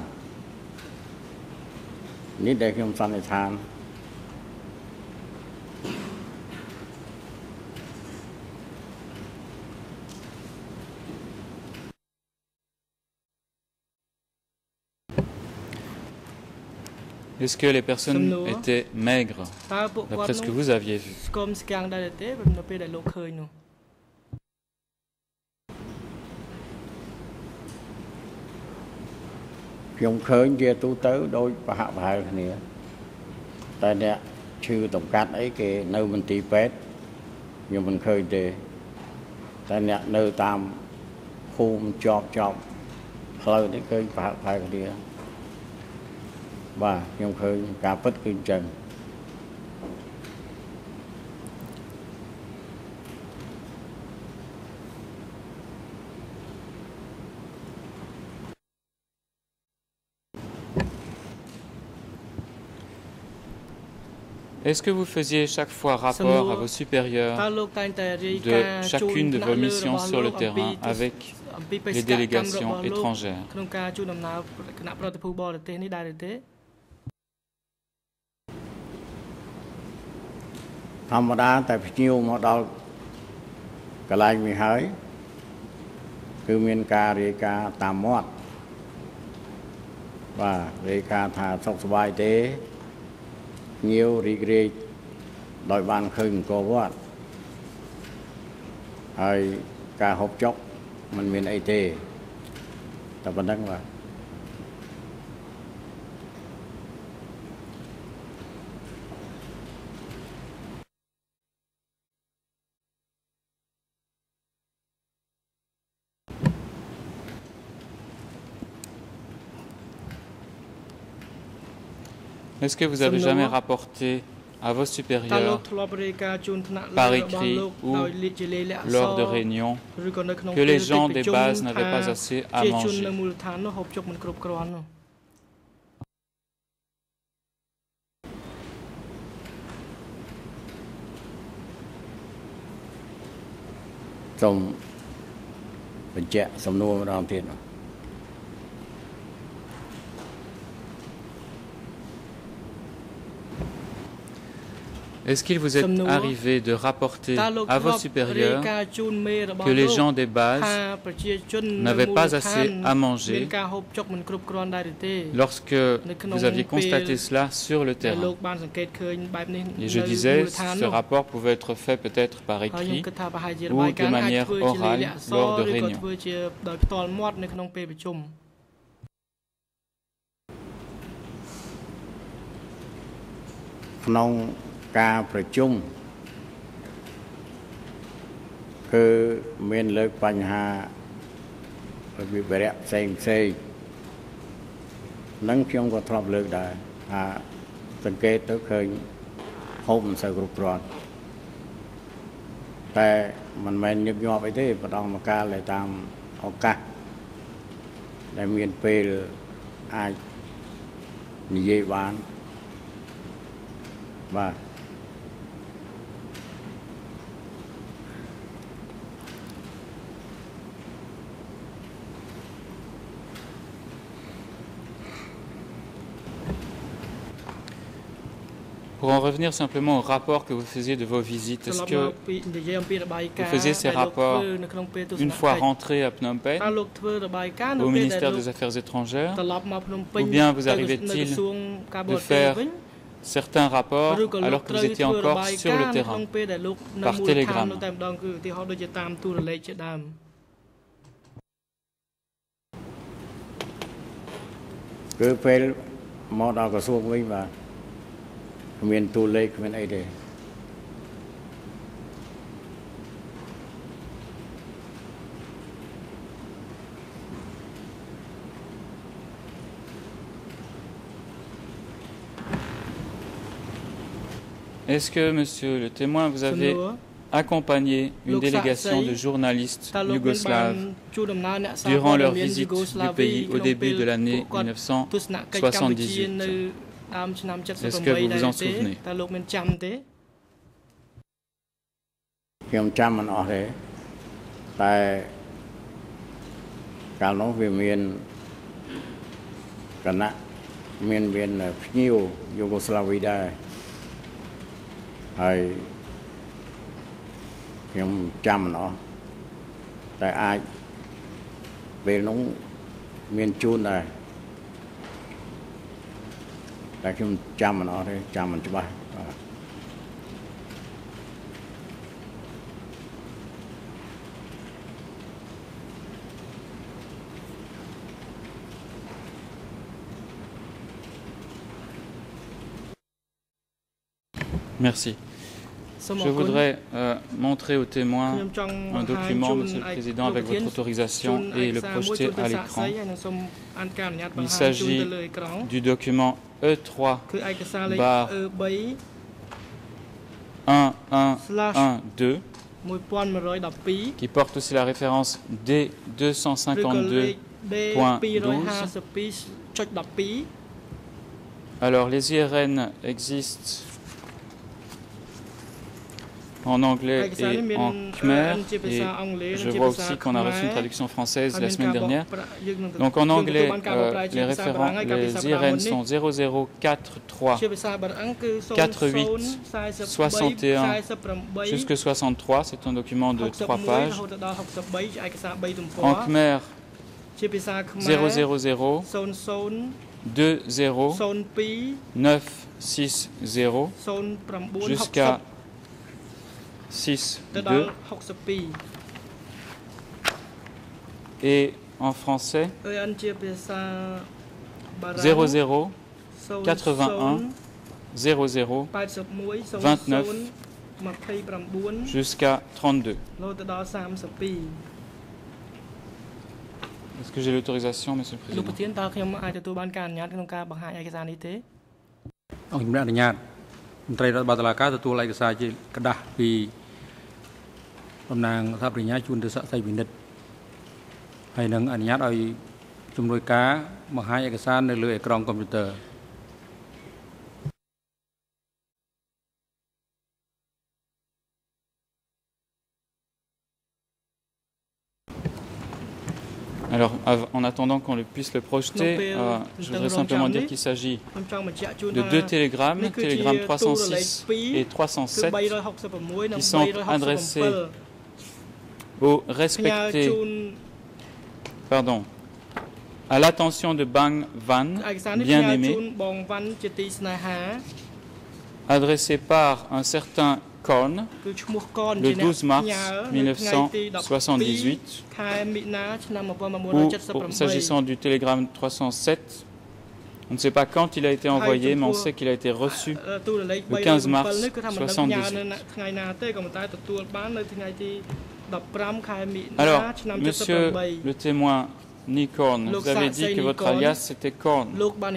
នេះដែលខ្ញុំសន្និដ្ឋាន Est-ce que les personnes étaient maigres, d'après ce que vous aviez vu? ខ្ញុំឃើញជាទូទៅដោយប្រហាក់ប្រហែលគ្នាតែអ្នកឈឺតម្កាត់អីគេនៅមន្ទីរពេទ្យខ្ញុំមិនឃើញទេតែអ្នកនៅតាមភូមិជាប់ជាប់ផ្លូវនេះឃើញប្រហាក់ប្រហែលគ្នាបាទខ្ញុំឃើញការពិតគឺអញ្ចឹង Est-ce que vous faisiez chaque fois rapport à vos supérieurs de chacune de vos missions sur le terrain avec les délégations étrangères? ធម្មតាតែភ្ញៀវមកដល់កន្លែងនេះហើយគឺមានការរាយការណ៍តាមមាត់បាទរាយការណ៍ថាសុខសប្បាយទេ nhiều rì rì đòi bàn khơi có vót hay cả hộp chốc mình miền ấy tê tập vấn đăng vào Est-ce que vous avez jamais rapporté à vos supérieurs, par écrit ou lors de réunions, que les gens des bases n'avaient pas assez à manger? Est-ce qu'il vous est arrivé de rapporter à vos supérieurs que les gens des bases n'avaient pas assez à manger lorsque vous aviez constaté cela sur le terrain? Et je disais, ce rapport pouvait être fait peut-être par écrit ou de manière orale lors de réunions. Non. ការប្រជុំគឺមានលើកបញ្ហាវិបរៈផ្សេងផ្សេងនឹងខ្ញុំក៏ធ្លាប់លើកដែរថាសង្កេតទៅឃើញហូបមិនសូវគ្រប់គ្រាន់តែមិនមែនញឹកញាប់អីទេម្ដងម្កាលតែតាមឱកាសដែលមានពេលអាចនិយាយបានបាទ Pour en revenir simplement au rapport que vous faisiez de vos visites, est-ce que vous faisiez ces rapports une fois rentré à Phnom Penh, au ministère des Affaires étrangères, ou bien vous arrivait-il de faire certains rapports alors que vous étiez encore sur le terrain, par télégramme? Est-ce que, monsieur le témoin, vous avez accompagné une délégation de journalistes yougoslaves durant leur visite du pays au début de l'année mille neuf cent soixante-dix-huit? Est-ce que vous vous en souvenez? ខ្ញុំចាំមិនអស់ទេតែកាលនោះវាមានគណៈមានមានភ្ញៀវយូហ្គោស្លាវីដែរហើយខ្ញុំចាំមិនអស់តែអាចពេលនោះមានជូនដែរតែខ្ញុំចាំមិនអស់ទេចាំមិនច្បាស់ Est-ce Merci. Je voudrais euh, montrer aux témoins un document, Monsieur le Président, avec votre autorisation et le projeter à l'écran. Il s'agit du document E trois barre un un un deux qui porte aussi la référence D deux cent cinquante-deux point douze. Alors, les I R N existent en anglais et en khmer, et je vois aussi qu'on a reçu une traduction française la semaine dernière. Donc en anglais, euh, les référents, les I R N sont zéro zéro quatre trois quatre-huit soixante-et-un jusqu'à soixante-trois, c'est un document de trois pages. En khmer, zéro zéro zéro deux zéro neuf six zéro jusqu'à six deux. Et en français, zéro zéro quatre-vingt-un zéro zéro vingt-neuf jusqu'à trente-deux. Est-ce que j'ai l'autorisation, Monsieur le Président? Ông đã nhận Tây Bắc Tây Cá từ lại cái sai chỉ cái đá vì ông nàng tháp rình nhá chun từ xã Tây Bình Định hay nâng anh nhát ở chung đôi cá mà hai cái san nơi lưỡi còng computer. Alors, en attendant qu'on puisse le projeter, euh, je voudrais simplement dire qu'il s'agit de deux télégrammes, télégrammes trois cent six et trois cent sept, qui sont adressés au respecté, pardon, à l'attention de Bang Van, bien-aimé, adressé par un certain Korn, le douze mars mille neuf cent soixante-dix-huit, ou, s'agissant du télégramme trois cent sept, on ne sait pas quand il a été envoyé, mais on sait qu'il a été reçu le quinze mars soixante-dix-huit. Alors, monsieur le témoin Nikorn, vous avez dit que votre alias c'était Korn,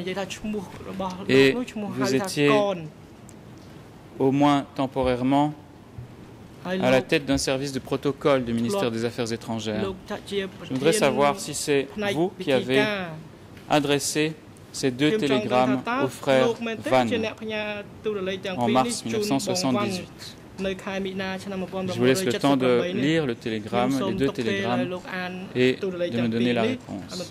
et vous étiez au moins temporairement à la tête d'un service de protocole du ministère des Affaires étrangères. Je voudrais savoir si c'est vous qui avez adressé ces deux télégrammes au frère Van en mars mille neuf cent soixante-dix-huit. Je vous laisse le temps de lire le télégramme, les deux télégrammes, et de me donner la réponse.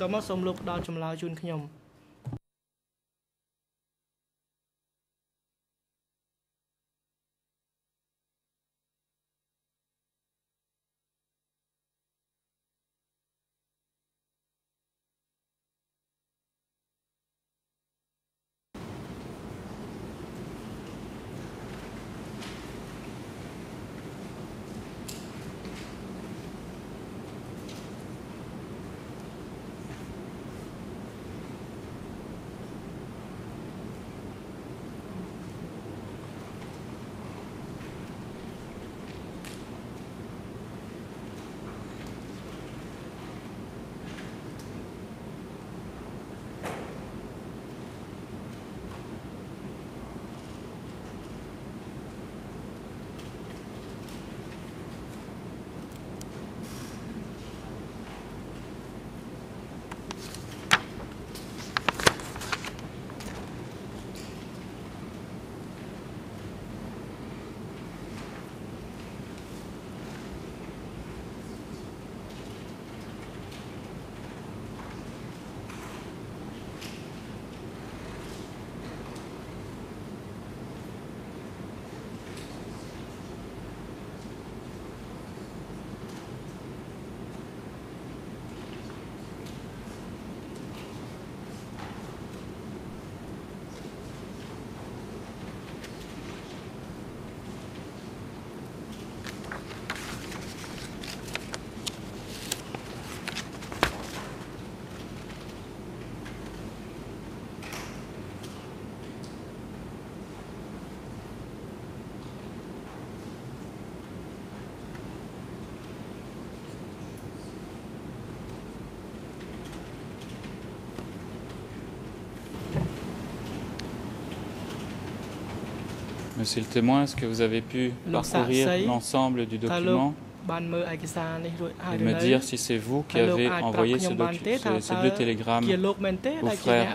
Monsieur le témoin, est-ce que vous avez pu parcourir l'ensemble du document et me dire si c'est vous qui avez envoyé ce ce, ces deux télégrammes au frère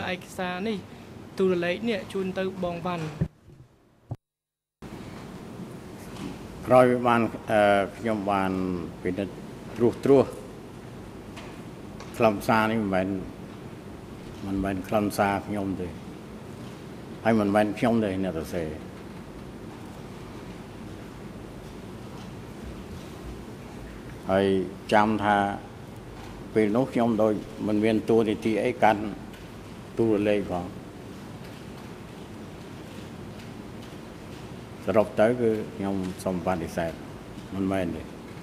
Van? ក្រោយបានខ្ញុំបានពិនិត្យត្រួសត្រាសខ្លឹមសារនេះមិនមែនមិនមែនខ្លឹមសារខ្ញុំទេហើយមិនមែនខ្ញុំទេអ្នកសរសេរហើយចាំថាពេលនោះខ្ញុំដូចមិនមានតួនាទីអីកាន់ទូរលេខផងសរុបទៅគឺខ្ញុំសូមបដិសេធមិនមែនទេ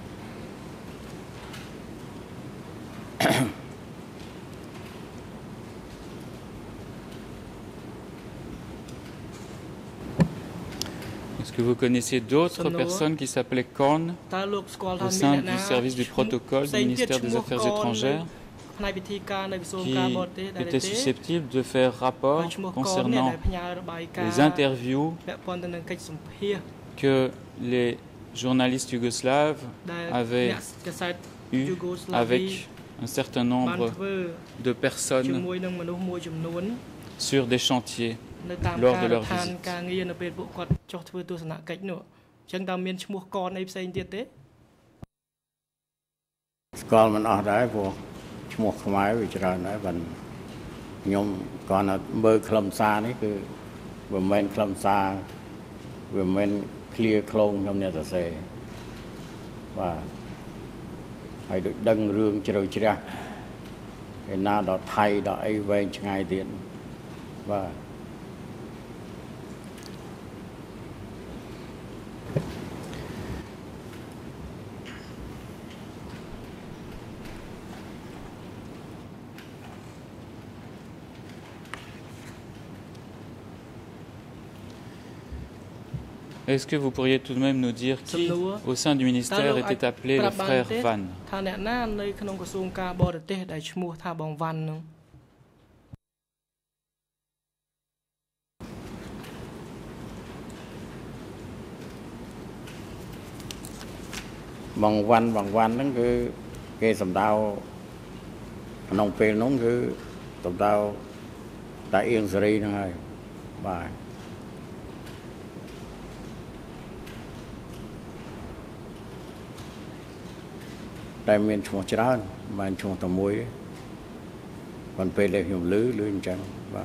Est-ce que vous connaissiez d'autres personnes qui s'appelaient Korn au sein du service du protocole du ministère des Affaires étrangères qui étaient susceptibles de faire rapport concernant les interviews que les journalistes yougoslaves avaient eues avec un certain nombre de personnes sur des chantiers lors de leur visite? Est-ce que vous pourriez tout de même nous dire qui, au sein du ministère, était appelé le frère Van? Bằng văn bằng văn nó cứ cái sầm đau nông pê nó cứ sầm đau tại yên sri nó hay bài đại miền chùa chán mà chùa tầm muối còn pê để hiểu lứ lứ chẳng và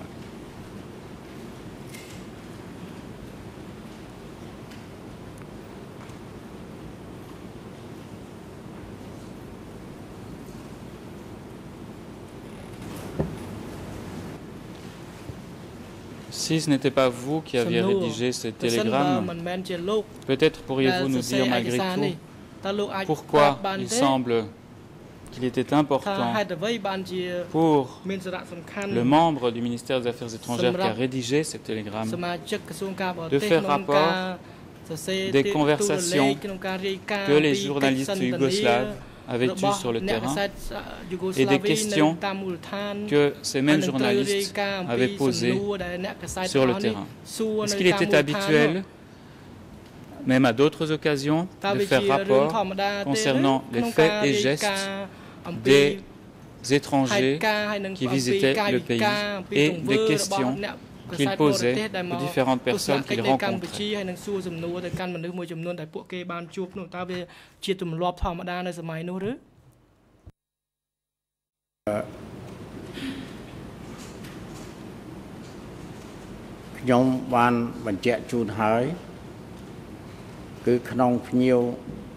Si ce n'était pas vous qui aviez rédigé ce télégramme, peut-être pourriez-vous nous dire malgré tout pourquoi il semble qu'il était important pour le membre du ministère des Affaires étrangères qui a rédigé ce télégramme de faire rapport des conversations que les journalistes yougoslaves avaient eues sur le terrain et des questions que ces mêmes journalistes avaient posées sur le terrain. Est-ce qu'il était habituel, même à d'autres occasions, de faire rapport concernant les faits et gestes des étrangers qui visitaient le pays et des questions qu'il posait aux différentes personnes qu'il rencontrait? Nhóm ban bản trẻ chun hái cứ khăn nhiều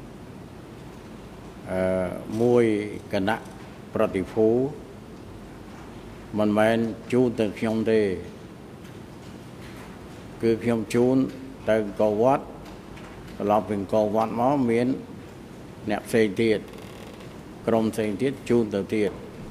mùi cả nạ pratifu mình men chun từ nhóm thế cứ nhóm chun từ cầu vót lọp bình cầu vót nó miến nẹp xây tiệt krom xây tiệt chun từ tiệt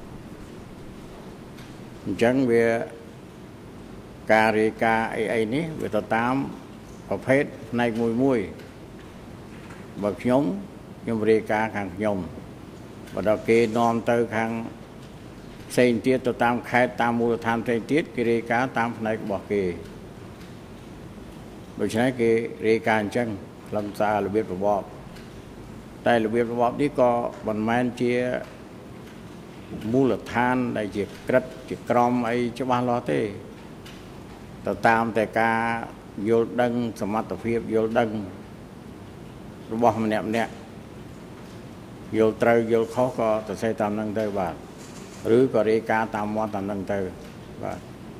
chẳng về cà rì cà ấy ấy ní về tờ tám hợp hết này mùi mùi bậc nhóm nhóm rì cà khang nhóm và đó kê non tơ khang xây tiết tờ tám khai tam mùi tham xây tiết kê rì cà tam này bỏ kê ដូច្នេះគេរាយការណ៍អញ្ចឹងខ្លឹមសាររបៀបរបបតែរបៀបរបបនេះក៏មិនមែនជាមូលដ្ឋានដែលជាក្រិតជាក្រមអីច្បាស់លាស់ទេទៅតាមតែការយល់ដឹងសមត្ថភាពយល់ដឹងរបស់ម្នាក់ម្នាក់យល់ត្រូវយល់ខុសក៏ទៅសេតាមនឹងទៅបាទឬក៏រាយការណ៍តាមមាត់តាមនឹងទៅបាទ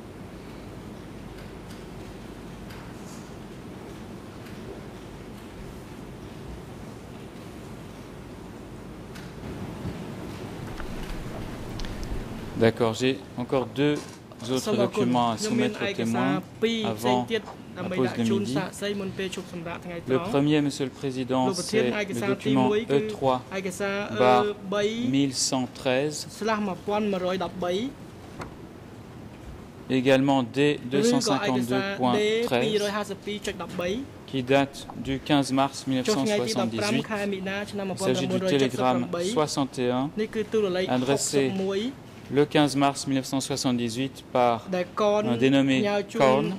D'accord, j'ai encore deux autres documents à soumettre aux témoins avant la pause de midi. Le premier, Monsieur le Président, c'est le document E trois barre mille cent treize, également D deux cent cinquante-deux point treize, qui date du quinze mars mille neuf cent soixante-dix-huit. Il s'agit du télégramme soixante et un, adressé le quinze mars mille neuf cent soixante-dix-huit par un dénommé Korn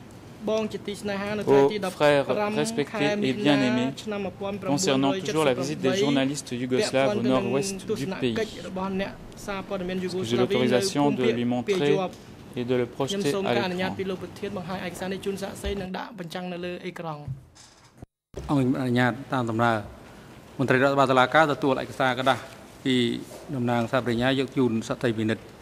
aux frères respectés et bien-aimés concernant toujours la visite des journalistes yougoslaves au nord-ouest du pays. J'ai l'autorisation de lui montrer et de le projeter à l'écran. ពីតំណាងសាប្រញ្ញាយកជូនសតិវិនិច្ឆ័យ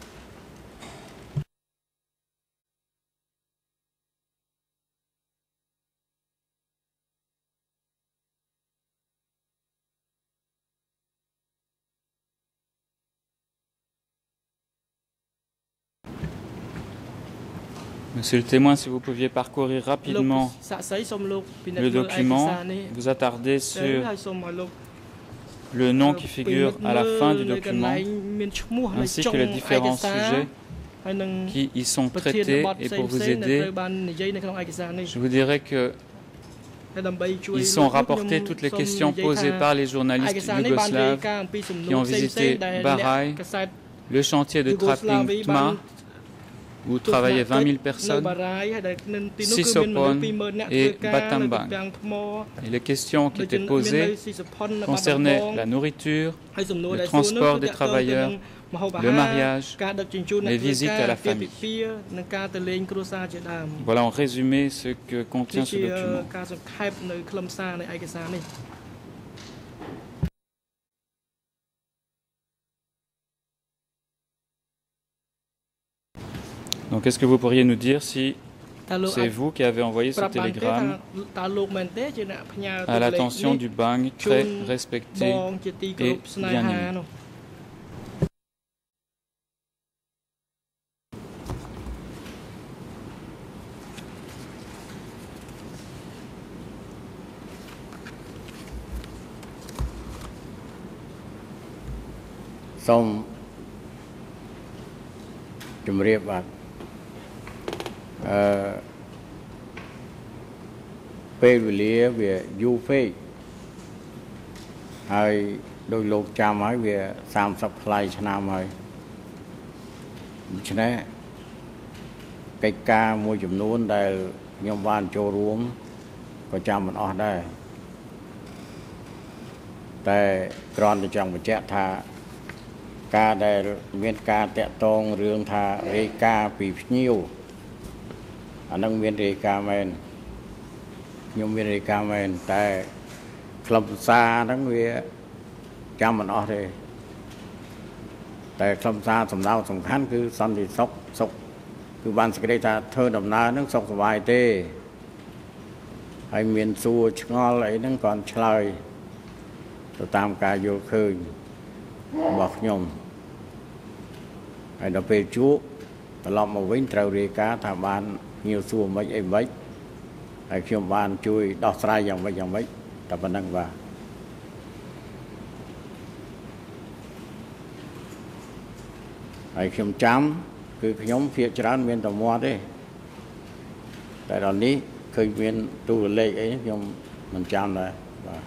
Monsieur le témoin, si vous pouviez parcourir rapidement le document, vous attarder sur le nom qui figure à la fin du document, ainsi que les différents sujets qui y sont traités. Et pour vous aider, je vous dirais que ils sont rapportés toutes les questions posées par les journalistes yougoslaves qui ont visité Bahreïn, le chantier de Trapling Tma, où travaillaient vingt mille personnes, Sisopon et Battambang. Et les questions qui étaient posées concernaient la nourriture, le transport des travailleurs, le mariage, les visites à la famille. Voilà en résumé ce que contient ce document. Donc, est-ce que vous pourriez nous dire si c'est vous qui avez envoyé ce télégramme à l'attention du Bang, très respecté et bien-aimé? Xong chùm riêng bạc phê vì lý về du phê hay đôi lúc chạm ấy về xàm sắp lại cho nam ấy cho nên cái ca mua chùm nôn đây nhóm ban cho ruộng có chạm mình ở đâyแต่กรอนจะจังไปแจ้ท่าการได้เวียนการแตะตองเรื่องท่าเรกาปีนิ้วอันนั้นเวียนเรกาแมนยมเวียนเรกาแมนแต่คลำซาทั้งเวียจำมันออกเลยแต่คลำซาสำเนาสำคัญคือสันติสุขสุขคือบ้านสกัดท่าเธอดำนานั่งสุขสบายเต้ให้เมียนซัวชงออะไรนั่งก่อนเฉลยตามการโยคืนบอกยมไอ้ดอกเปจูตลอดมาวิ่งเตาเรียกาทางบ้านเงียวซัวไม่เอ็มไว้ไอ้ขี้บ้านช่วยดอกสายอย่างไว้อย่างไว้แต่ปนังว่าไอ้ขี้จำคือขี้ยมเพียรจานเมียนตะมัวได้แต่ตอนนี้เคยเมียนตู้เล็กไอ้ขี้ยมมันจำเลยว่า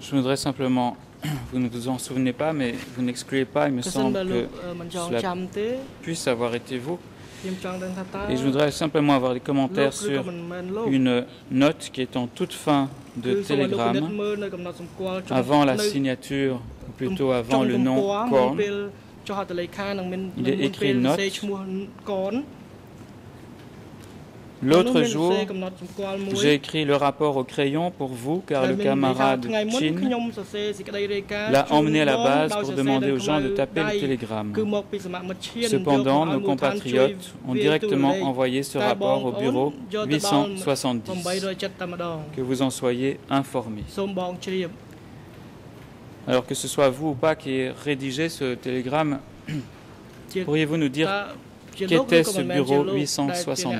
Je voudrais simplement, vous ne vous en souvenez pas, mais vous n'excluez pas, il me semble que cela puisse avoir été vous. Et je voudrais simplement avoir des commentaires sur une note qui est en toute fin de télégramme, avant la signature, ou plutôt avant le nom Korn. Il est écrit une note. L'autre jour, j'ai écrit le rapport au crayon pour vous, car le camarade Chin l'a emmené à la base pour demander aux gens de taper le télégramme. Cependant, nos compatriotes ont directement envoyé ce rapport au bureau huit cent soixante-dix. Que vous en soyez informés. Alors que ce soit vous ou pas qui ait rédigé ce télégramme, pourriez-vous nous dire qu'était ce bureau huit cent soixante-dix ?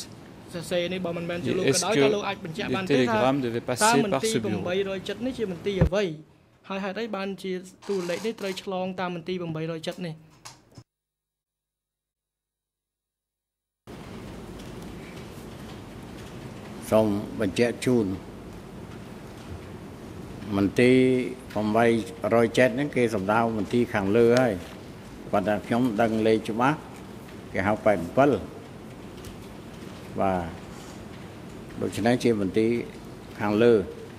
Et est-ce que les télégrammes devaient passer par ce bureau? Xongបញ្ជាក់ជូនមន្ទីរeight hundred jetហ្នឹងគេសម្ដៅមន្ទីរខាងលើហើយប៉ុន្តែខ្ញុំដឹងលេខច្បាស់គេហៅeighty-sevenបាទដូច្នេះជាមន្ទីរខាងលើ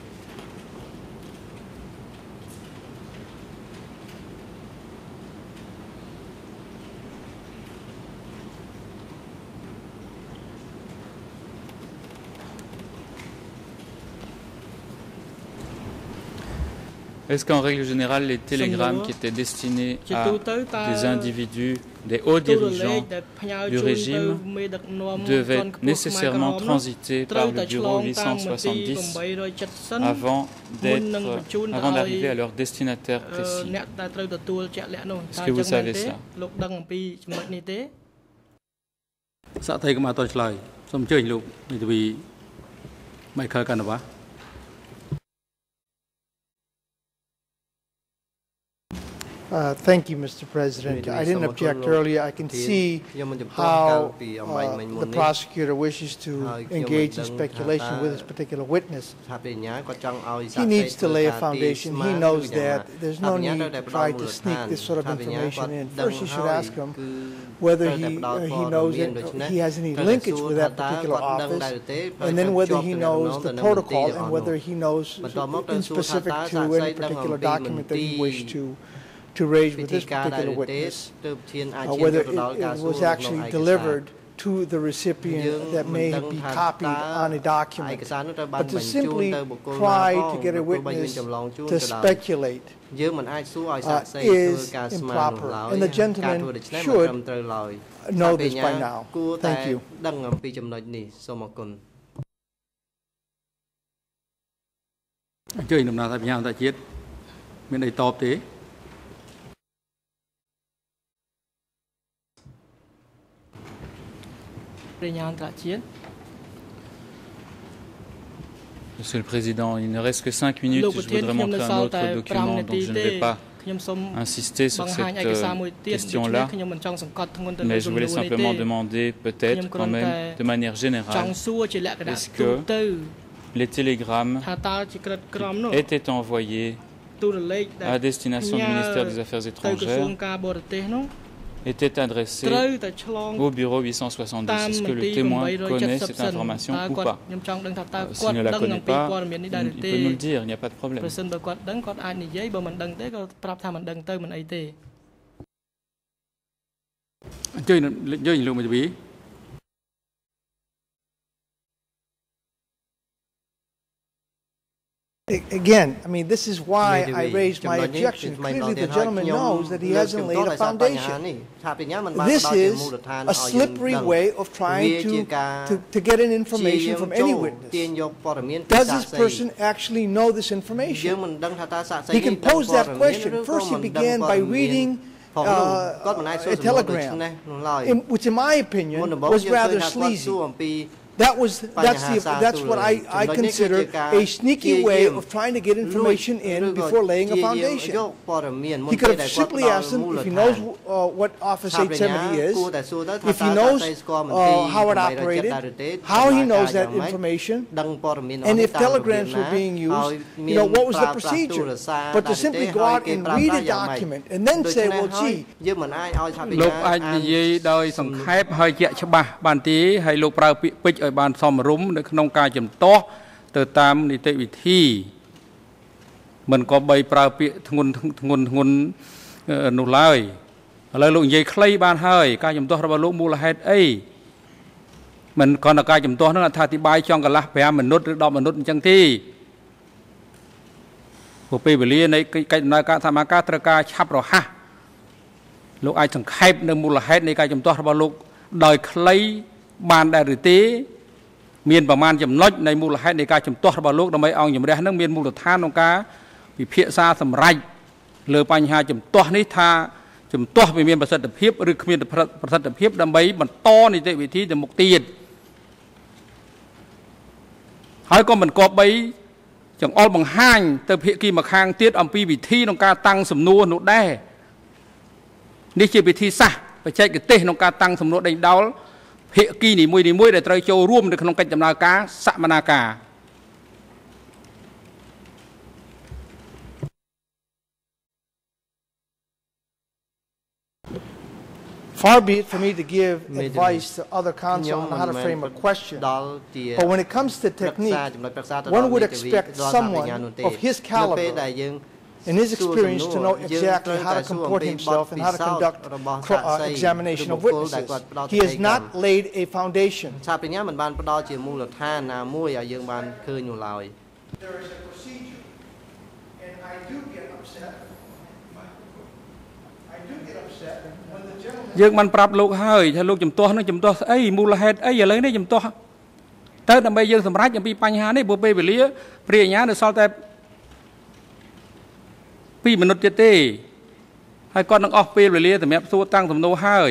Est-ce qu'en règle générale, les télégrammes qui étaient destinés à des individus, des hauts dirigeants du régime, devaient nécessairement transiter par le bureau huit cent soixante-dix avant avant d'arriver à leur destinataire précis? Est-ce que vous savez ça? សាកថៃកុំអត់តឆ្លើយសូមអញ្ជើញលោកមេធាវី Michael Kanava. Uh, thank you, Mister President. I didn't object earlier. I can see how uh, the prosecutor wishes to engage in speculation with this particular witness. He needs to lay a foundation. He knows that there's no need to try to sneak this sort of information in. First, you should ask him whether he, uh, he knows it, he has any linkage with that particular office, and then whether he knows the protocol and whether he knows in specific to any particular document that he wished to to raise with this particular witness, uh, whether it, it was actually delivered to the recipient that may be copied on a document. But to simply try to get a witness to speculate uh, is improper, and the gentleman should know this by now. Thank you. អញ្ជើញដំណើរថាបញ្ញាអន្តរជាតិមានអីតបទេ Monsieur le Président, il ne reste que cinq minutes. Je voudrais montrer un autre document, donc je ne vais pas insister sur cette euh, question-là, mais je voulais simplement demander, peut-être quand même, de manière générale, est-ce que les télégrammes étaient envoyés à destination du ministère des Affaires étrangères était adressé au bureau huit cent soixante-dix. Est-ce que le témoin connaît cette information ou pas? euh, S'il ne la connaît pas, il peut nous le dire, il n'y a pas de problème. Again, I mean, this is why I raised my objection. Clearly, the gentleman knows that he hasn't laid a foundation. This is a slippery way of trying to, to, to get an information from any witness. Does this person actually know this information? He can pose that question. First, he began by reading uh, a telegram, in, which in my opinion was rather sleazy. That was that's the that's what I I consider a sneaky way of trying to get information in before laying a foundation. He could have simply asked him if he knows uh, what Office eight seventy is, if he knows uh, how it operated, how he knows that information, and if telegrams were being used, you know, what was the procedure. But to simply go out and read a document and then say, well, gee. លោកអាចនិយាយដោយសង្ខេបហើយជាក់ច្បាស់បានទេហើយលោកប្រើពាក្យពេចន៍ឲ្យបានសមរម្យនៅក្នុងការជំទាស់ទៅតាមនីតិវិធីមិនក៏បីប្រើពាក្យធ្ងន់ធ្ងន់ធ្ងន់នោះឡើយឥឡូវលោកនិយាយខ្លីបានហើយការជំទាស់របស់លោកមូលហេតុអីមិនគ្រាន់តែការជំទាស់នឹងអត្ថាធិប្បាយចង់កន្លះប្រាំមិនិតឬដប់មិនិតអញ្ចឹងទេព្រោះពេលវេលានៃកិច្ចដំណើរការសមាការត្រូវការឆាប់រហ័សលោកអាចសង្ខេបនៅមូលហេតុនៃការជំទាស់របស់លោកដោយខ្លីបានដែរឬទេមានប្រមាណចំណុចនៃមូលហេតុនៃការជំទាស់របស់លោកដើម្បីអង្គជំរះនឹងមានមូលដ្ឋានក្នុងការពិភាក្សាសម្រេចលើបញ្ហាជំទាស់នេះថាជំទាស់វាមានប្រសិទ្ធភាពឬគ្មានប្រសិទ្ធភាពដើម្បីបន្តនីតិវិធីទៅមុខទៀតហើយក៏មិនគប្បីចង្អុលបង្ហាញទៅភាគីម្ខាងទៀតអំពីវិធីក្នុងការតាំងសំណួរនោះដែរនេះជាវិធីសាស្ត្របច្ចេកទេសក្នុងការតាំងសំណួរដេញដោលភាគីនីមួយៗដែលត្រូវចូលរួមនៅក្នុងកិច្ចដំណើរការសកម្មភាព Far be it for me to give advice to other counsel on how to frame a question, but when it comes to technique, one would expect someone of his caliber and his experience to know exactly how to comport himself and how to conduct uh, examination of witnesses. He has not laid a foundation. There is a procedure, and I do get upset. I do get upset when the gentleman. យើងបានប្រាប់លោកហើយថាលោកជំទាស់នឹងជំទាស់ស្អីមូលហេតុអីឥឡូវនេះជំទាស់ទៅដើម្បីយើងសម្រេចអំពីបញ្ហានេះព្រោះពេលវេលាព្រះអាជ្ញានៅសល់តែ ពីមនុស្សទៀតទេហើយគាត់នឹងអស់ពេលវេលាសម្រាប់សួរតាំងសំណួរហើយ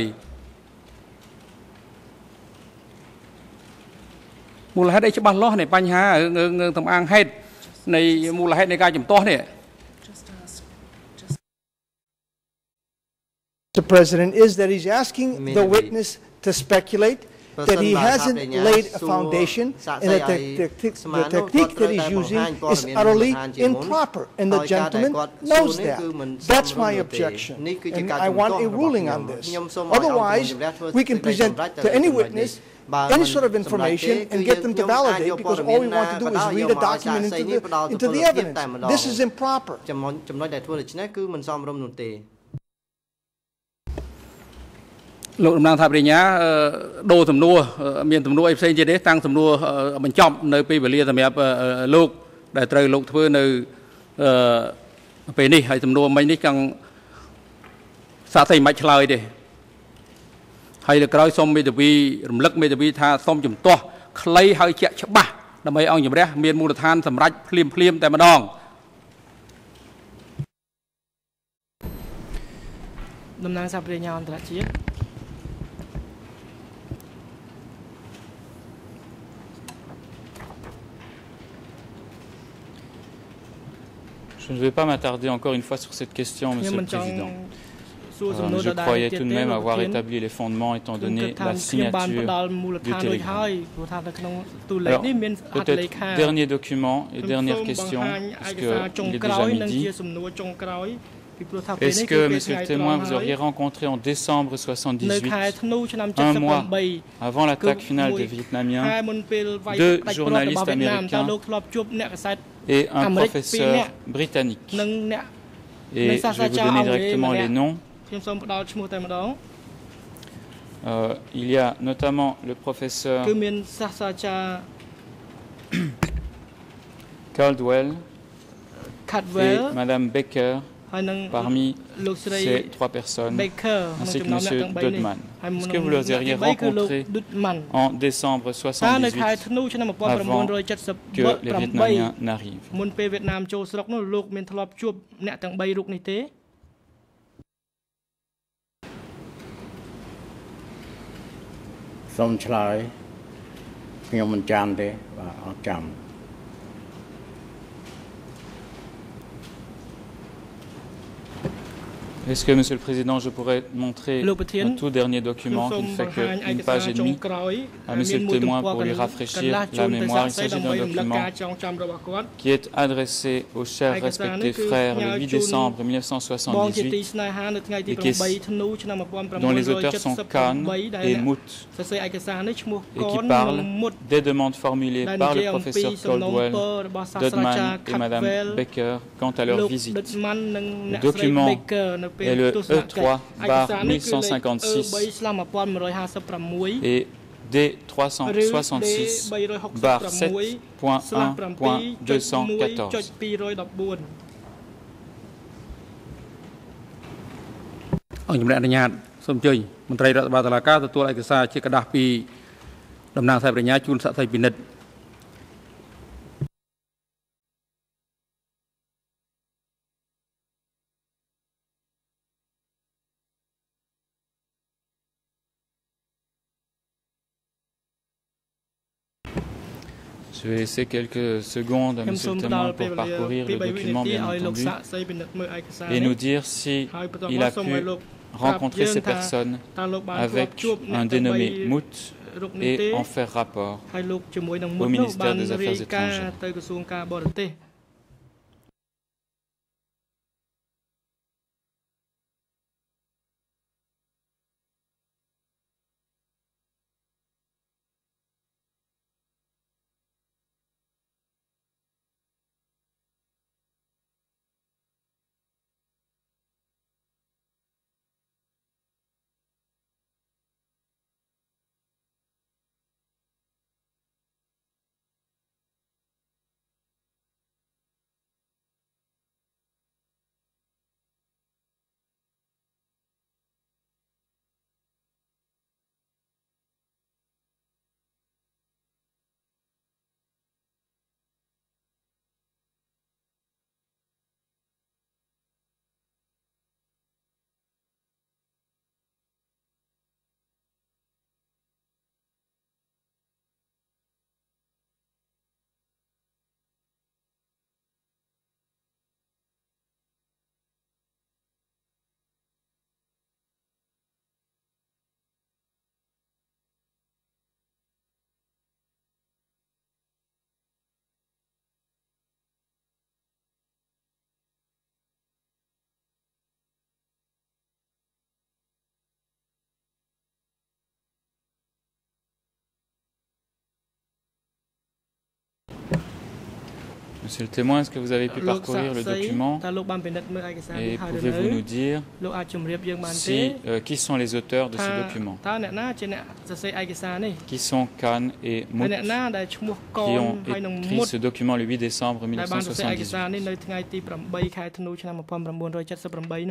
មូលហេតុអីច្បាស់លាស់នៃបញ្ហារឿងតំអាងហេតុនៃមូលហេតុនៃការជំទាស់នេះ The president is that he's asking the witness to speculate that he hasn't laid a foundation and that the, the, the technique that he's using is utterly improper, and the gentleman knows that. That's my objection, and I want a ruling on this. Otherwise, we can present to any witness any sort of information and get them to validate, because all we want to do is read a document into the, into the evidence. This is improper. លោកតំណាងថាបរិញ្ញាដូរសំណួរមានសំណួរអីផ្សេងទៀតទេតាំងសំណួរបញ្ចប់នៅពេលវេលាសម្រាប់លោកដែលត្រូវលោកធ្វើនៅពេលនេះហើយសំណួរមិញនេះចង់សាកសីមិនឆ្លើយទេហើយលើក្រោយសូមមេធាវីរំលឹកមេធាវីថាសូមជំទាស់ខ្លីហើយជាក់ច្បាស់ដើម្បីអង្គជំរះមានមូលដ្ឋានសម្រាប់ភ្លាមភ្លាមតែម្ដងតំណាងសហប្រញ្ញាអន្តរជាតិ Je ne vais pas m'attarder encore une fois sur cette question, Monsieur le Président. Euh, je croyais tout de même avoir établi les fondements étant donné la signature du télégramme. Alors, peut-être dernier document et dernière question, puisqu'il est déjà midi. Est-ce que, Monsieur le témoin, vous auriez rencontré en décembre soixante-dix-huit, un mois avant l'attaque finale des Vietnamiens, deux journalistes américains et un professeur britannique? Et je vais vous donner directement les noms. Euh, il y a notamment le professeur Caldwell et Madame Baker parmi ces trois personnes, ainsi que M. Dodman. Est-ce que vous les auriez rencontrés en décembre soixante-dix-huit, avant que les Vietnamiens n'arrivent? ខ្ញុំមិនចាំទេបាទអត់ចាំ Est-ce que, Monsieur le Président, je pourrais montrer un tout dernier document qui ne fait qu'une page et demie à Monsieur le témoin pour lui rafraîchir la mémoire. Il s'agit d'un document qui est adressé aux chers respectés frères le huit décembre mille neuf cent soixante-dix-huit et qui est, dont les auteurs sont Kahn et Mout et qui parle des demandes formulées par le professeur Caldwell, Dodman et Madame Baker quant à leur visite. Le document est le E trois barre mille cent cinquante-six et D trois cent soixante-six barre sept point un point deux cent quatorze. អង្គជំរាបអនុញ្ញាតសូមអញ្ជើញមន្ត្រីរដ្ឋបាលតុលាការទទួលឯកសារជាกระดาษពីតំណាងសាយបញ្ញាជូនសាកសីពិនិត្យ Je vais laisser quelques secondes à M. le témoin pour parcourir le document, bien entendu, et nous dire si il a pu rencontrer ces personnes avec un dénommé Mout et en faire rapport au ministère des Affaires étrangères. Monsieur le témoin, est-ce que vous avez pu parcourir le document et pouvez-vous nous dire si, euh, qui sont les auteurs de ce document? Qui sont Kahn et Mout qui ont écrit ce document le huit décembre mille neuf cent soixante-dix-huit?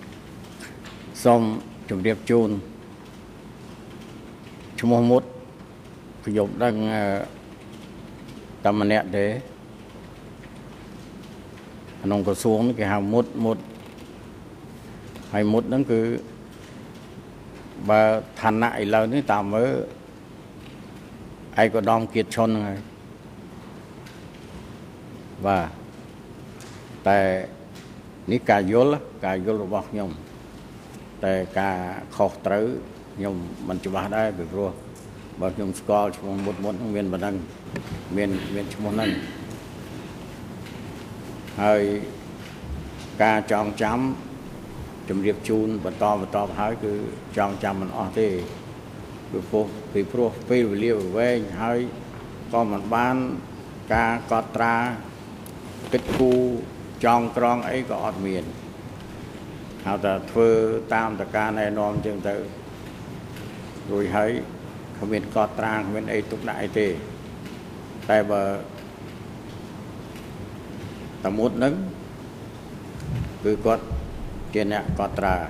Xong chụp điệp chôn chụp một mốt ខ្ញុំដឹងតែម្នាក់ទេក្នុងក្រសួងគេហៅមុតមុតហើយមុតហ្នឹងគឺបើឋានៈឥឡូវនេះតាមមើលឯកឧត្តមគៀតឈុនហ្នឹងហើយបាទតែនេះការយល់ការយល់របស់ខ្ញុំតែការខុសត្រូវខ្ញុំមិនច្បាស់ដែរពីព្រោះបើខ្ញុំស្គាល់ឈ្មោះមុតមុតហ្នឹងមានប៉ុណ្ណឹងមានមានឈ្មោះហ្នឹងហើយការចងចាំជំរាបជូនបន្តបន្តហើយគឺចងចាំមិនអស់ទេពីព្រោះពីព្រោះពេលវេលាវែងហើយក៏មិនបានការកត់ត្រាគិតគូរចងក្រងអីក៏អត់មានហៅថាធ្វើតាមតការណែនាំចឹងទៅរួចហើយគ្មានកត់ត្រាគ្មានអីទុកដាក់អីទេតែបើតមុតហ្នឹងគឺគាត់ជាអ្នកកត់ត្រា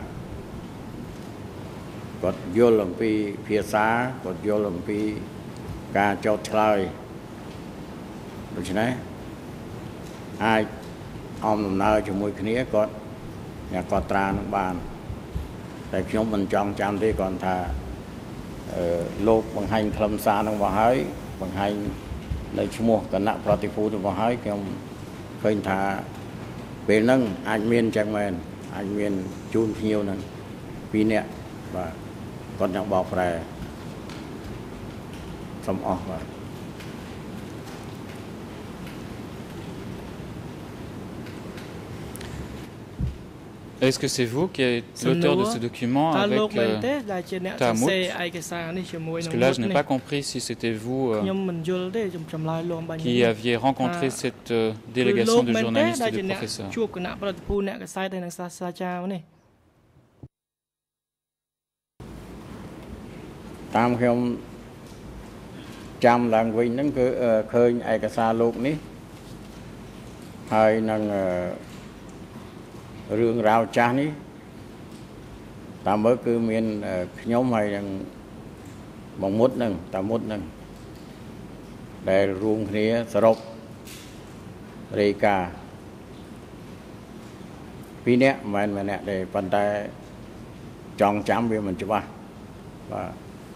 គាត់យល់អំពីភាសាគាត់យល់អំពីការចោទឆ្លើយដូច្នេះអាចអមដំណើរជាមួយគ្នាគាត់អ្នកកត់ត្រានឹងបានតែខ្ញុំមិនចង់ចាំទេគាត់ថាអឺលោកបង្ហាញខ្លឹមសារនឹងមកហើយបង្ហាញនៅឈ្មោះគណៈប្រតិភូរបស់ហើយខ្ញុំឃើញថាពេលហ្នឹងអាចមានចឹងមែនអាចមានជូនភ្ញៀវហ្នឹងពីរនាក់បាទគាត់ចង់បកប្រែសូមអរបាទ Est-ce que c'est vous qui êtes l'auteur de ce document avec euh, Tamout? Parce que là, je n'ai pas compris si c'était vous euh, qui aviez rencontré cette euh, délégation de journalistes et de professeurs. តាមខ្ញុំចាំឡើងវិញហ្នឹងគឺឃើញឯកសារលោកនេះហើយនឹងរឿងរ៉ាវចាស់នេះតាមមើលគឺមានខ្ញុំហើយនឹងបងមុតហ្នឹងតាមុតហ្នឹងដែលរួមគ្នាសរុបរាយការណ៍ពីរនាក់មិនមែនម្នាក់ទេប៉ុន្តែចងចាំវាមិនច្បាស់បាទ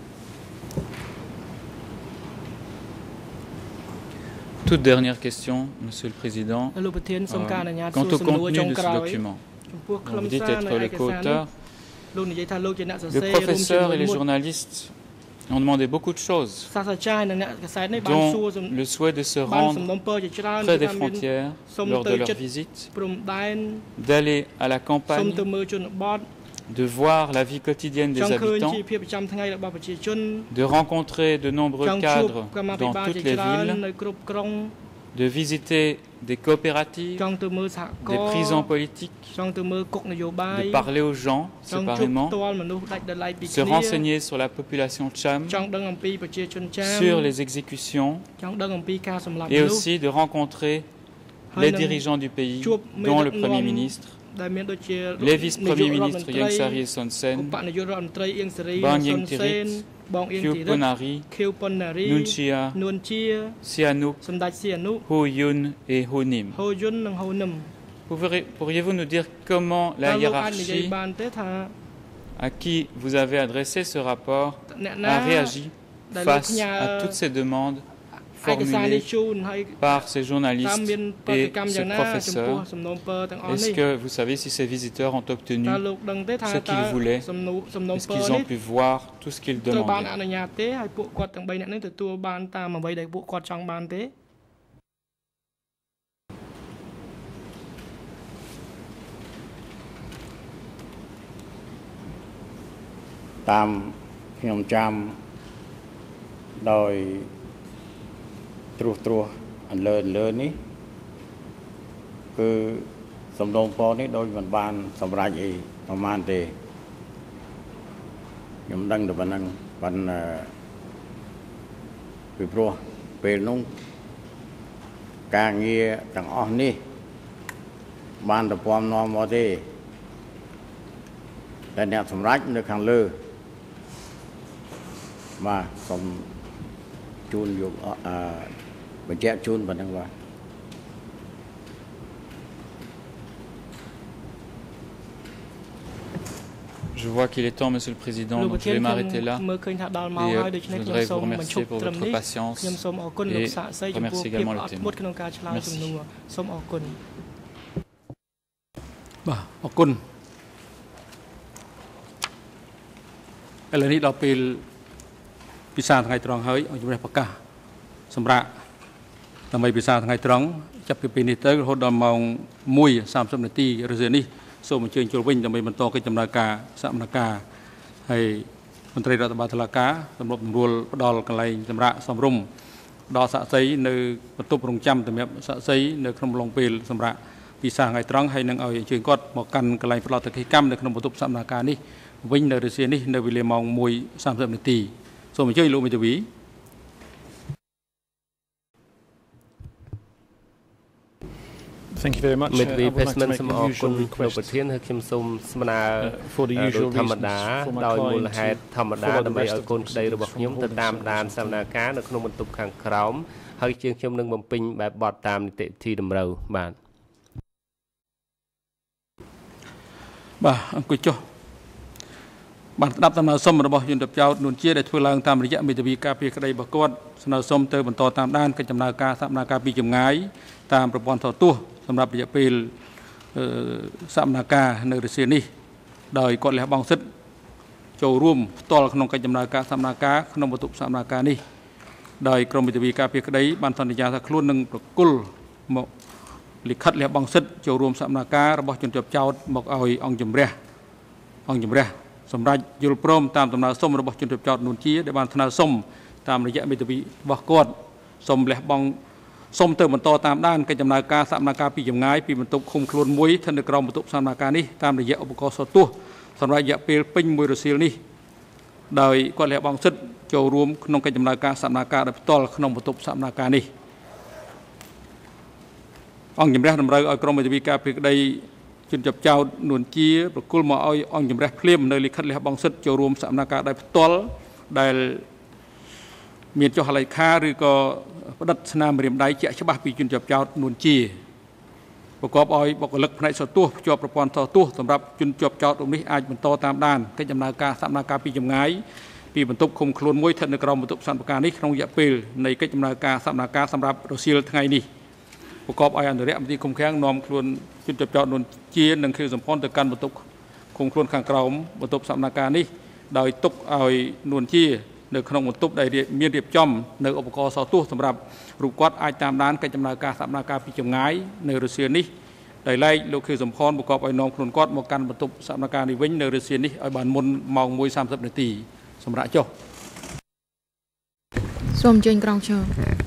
Toute dernière question, Monsieur le Président. Euh, quant au contenu de ce document, vous dites être le co-auteur. Le professeur et les journalistes ont demandé beaucoup de choses, dont le souhait de se rendre près des frontières lors de leur visite, d'aller à la campagne, de voir la vie quotidienne des habitants, de rencontrer de nombreux cadres dans toutes les villes, de visiter des coopératives, des prisons politiques, de parler aux gens séparément, se renseigner sur la population Cham, sur les exécutions et aussi de rencontrer les dirigeants du pays, dont le Premier ministre, les vice-premiers ministres Yang Sari et Son Sen, Bang Yang Tirit, Khieu Ponari, Nun Chia, Sihanouk, Ho Yun et Ho Nim. Pourriez-vous nous dire comment la hiérarchie à qui vous avez adressé ce rapport a réagi face à toutes ces demandes formulées par ces journalistes et ce professeur? Est-ce que vous savez si ces visiteurs ont obtenu ce qu'ils voulaient? Est-ce qu'ils ont pu voir tout ce qu'ils demandaient? Tam ខ្ញុំចាំដោយ ត្រួសត្រាសអន្លើអន្លើនេះគឺសំដងពរនេះដូចមិនបានសម្រេចអីប្រហែលទេខ្ញុំដឹងតែប៉ុណ្ណឹងប៉ុន្តែពីព្រោះពេលនោះការងារទាំងអស់នេះបានតែពំនាំមកទេតែអ្នកសម្រេចនៅខាងលើបាទសូមជូនយកអឺបញ្ជាក់ជូនប៉ុណ្ណឹងបាទ Je vois qu'il est temps, Monsieur le Président, donc je vais m'arrêter là. Et je voudrais vous remercier pour votre patience et remercier également le témoin. Merci. បាទអរគុណឥឡូវនេះដល់ពេលពិសាថ្ងៃត្រង់ហើយឲ្យជំរះប្រកាសសម្រាប់ដើម្បីពិសាថ្ងៃត្រង់ចាប់ពីពេលនេះទៅរហូតដល់ម៉ោង មួយសាមសិប នាទីរសៀលនេះសូមអញ្ជើញចូលវិញដើម្បីបន្តកិច្ចដំណើរការសមនការហើយមន្ត្រីរដ្ឋបាលតុលាការសម្របសម្រួលផ្ដល់កន្លែងសម្រាប់សំរុំដល់សាក្សីនៅបន្ទប់រងចាំសម្រាប់សាក្សីនៅក្នុងឡុងពេលសម្រាប់ពិសាថ្ងៃត្រង់ហើយនឹងឲ្យអញ្ជើញគាត់មកកាន់កន្លែងផ្ដល់តកិច្ចកម្មនៅក្នុងបន្ទប់សមនការនេះវិញនៅរសៀលនេះនៅវេលាម៉ោង មួយសាមសិប នាទីសូមអញ្ជើញលោកមេធាវី Thank you very much. Uh, I would like to make a usual request uh, for the usual reasons for my client to follow the rest of the proceedings from all the sources. ហើយជាងខ្ញុំនឹងបំពេញបែបបទតាមនីតិវិធីតម្រូវបាទបាទអង្គុយចុះបានស្ដាប់ដំណើរសុំរបស់យន្តចោតនួនជាដែលធ្វើឡើងតាមរយៈមេធាវីការពារក្តីរបស់គាត់ស្នើសុំទៅបន្តតាមដានកិច្ចដំណើរការសកម្មភាពពីចម្ងាយតាមប្រព័ន្ធថតទស្សន៍សម្រាប់រយៈពេលសកម្មភាពនៅរសៀលនេះដោយគាត់លះបង់សិទ្ធិចូលរួមផ្ទាល់ក្នុងកិច្ចដំណើរការសកម្មភាពក្នុងបន្ទប់សកម្មភាពនេះដោយក្រមមេធាវីការពារក្តីបានសន្យាថាខ្លួននឹងប្រគល់មកលិខិតលះបង់សិទ្ធិចូលរួមសកម្មភាពរបស់ជនជាប់ចោតមកឲ្យអង្គជំរះអង្គជំរះសម្រាប់យល់ព្រមតាមដំណើរសុំរបស់ជនជាប់ចោតនួនជាដែលបានស្នើសុំតាមរយៈមេធាវីរបស់គាត់សុំលះបង់សុំទៅបន្តតាមដានកិច្ចដំណើរការសកម្មភាពពីចម្ងាយពីបន្ទប់ឃុំខ្លួនមួយស្ថិតនៅក្រោមបន្ទប់សកម្មភាពនេះតាមរយៈឧបករណ៍សោទស្សន៍សម្រាប់រយៈពេលពេញមួយរសៀលនេះដោយគាត់លះបង់សិទ្ធិចូលរួមក្នុងកិច្ចដំណើរការសកម្មភាពដោយផ្ទាល់ក្នុងបន្ទប់សកម្មភាពនេះអង្គជំរះតម្រូវឲ្យក្រមមេធាវីការពារក្តីជនជាប់ចោតនួនជាប្រគល់មកឲ្យអង្គជំរះភ្លាមនៅលិខិតលះបង់សិទ្ធិចូលរួមសកម្មភាពដោយផ្ទាល់ដែលមានចុះហត្ថលេខាឬក៏ផ្ដិតស្នាមម្រាមដៃជាក់ច្បាស់ពីជនជាប់ចោតនួនជាប្រកបឲ្យបុគ្គលិកផ្នែកសោទស្សន៍ភ្ជាប់ប្រព័ន្ធសោទស្សន៍សម្រាប់ជនជាប់ចោតរូបនេះអាចបន្តតាមដានកិច្ចដំណើរការសកម្មភាពពីចម្ងាយពីបន្ទប់ឃុំខ្លួនមួយស្ថិតនៅក្រោមបន្ទប់សន្តិភាពនេះក្នុងរយៈពេលនៃកិច្ចដំណើរការសកម្មភាពសម្រាប់រសៀលថ្ងៃនេះប្រកបឲ្យអន្តរមន្ត្រីគុំខាំងនាំខ្លួនជនជាប់ចោតនួនជានិងខៀវសំផនទៅកាន់បន្ទប់ឃុំខ្លួនខាងក្រោមបន្ទប់សកម្មភាពនេះដោយទុកឲ្យនួនជានៅក្នុងបន្ទប់ដែលមានរៀបចំនៅឧបករណ៍សោទស្សន៍សម្រាប់រូបគាត់អាចតាមដានកិច្ចដំណើរការសកម្មភាពពីចម្ងាយនៅរសៀលនេះដោយឡែកលោកខៀវសំផនប្រកបឲ្យនាំខ្លួនគាត់មកកាន់បន្ទប់សកម្មភាពនេះវិញនៅរសៀលនេះឲ្យបានមុនម៉ោង មួយសាមសិប នាទីសម្រាប់ចុះសូមអញ្ជើញក្រងឈើ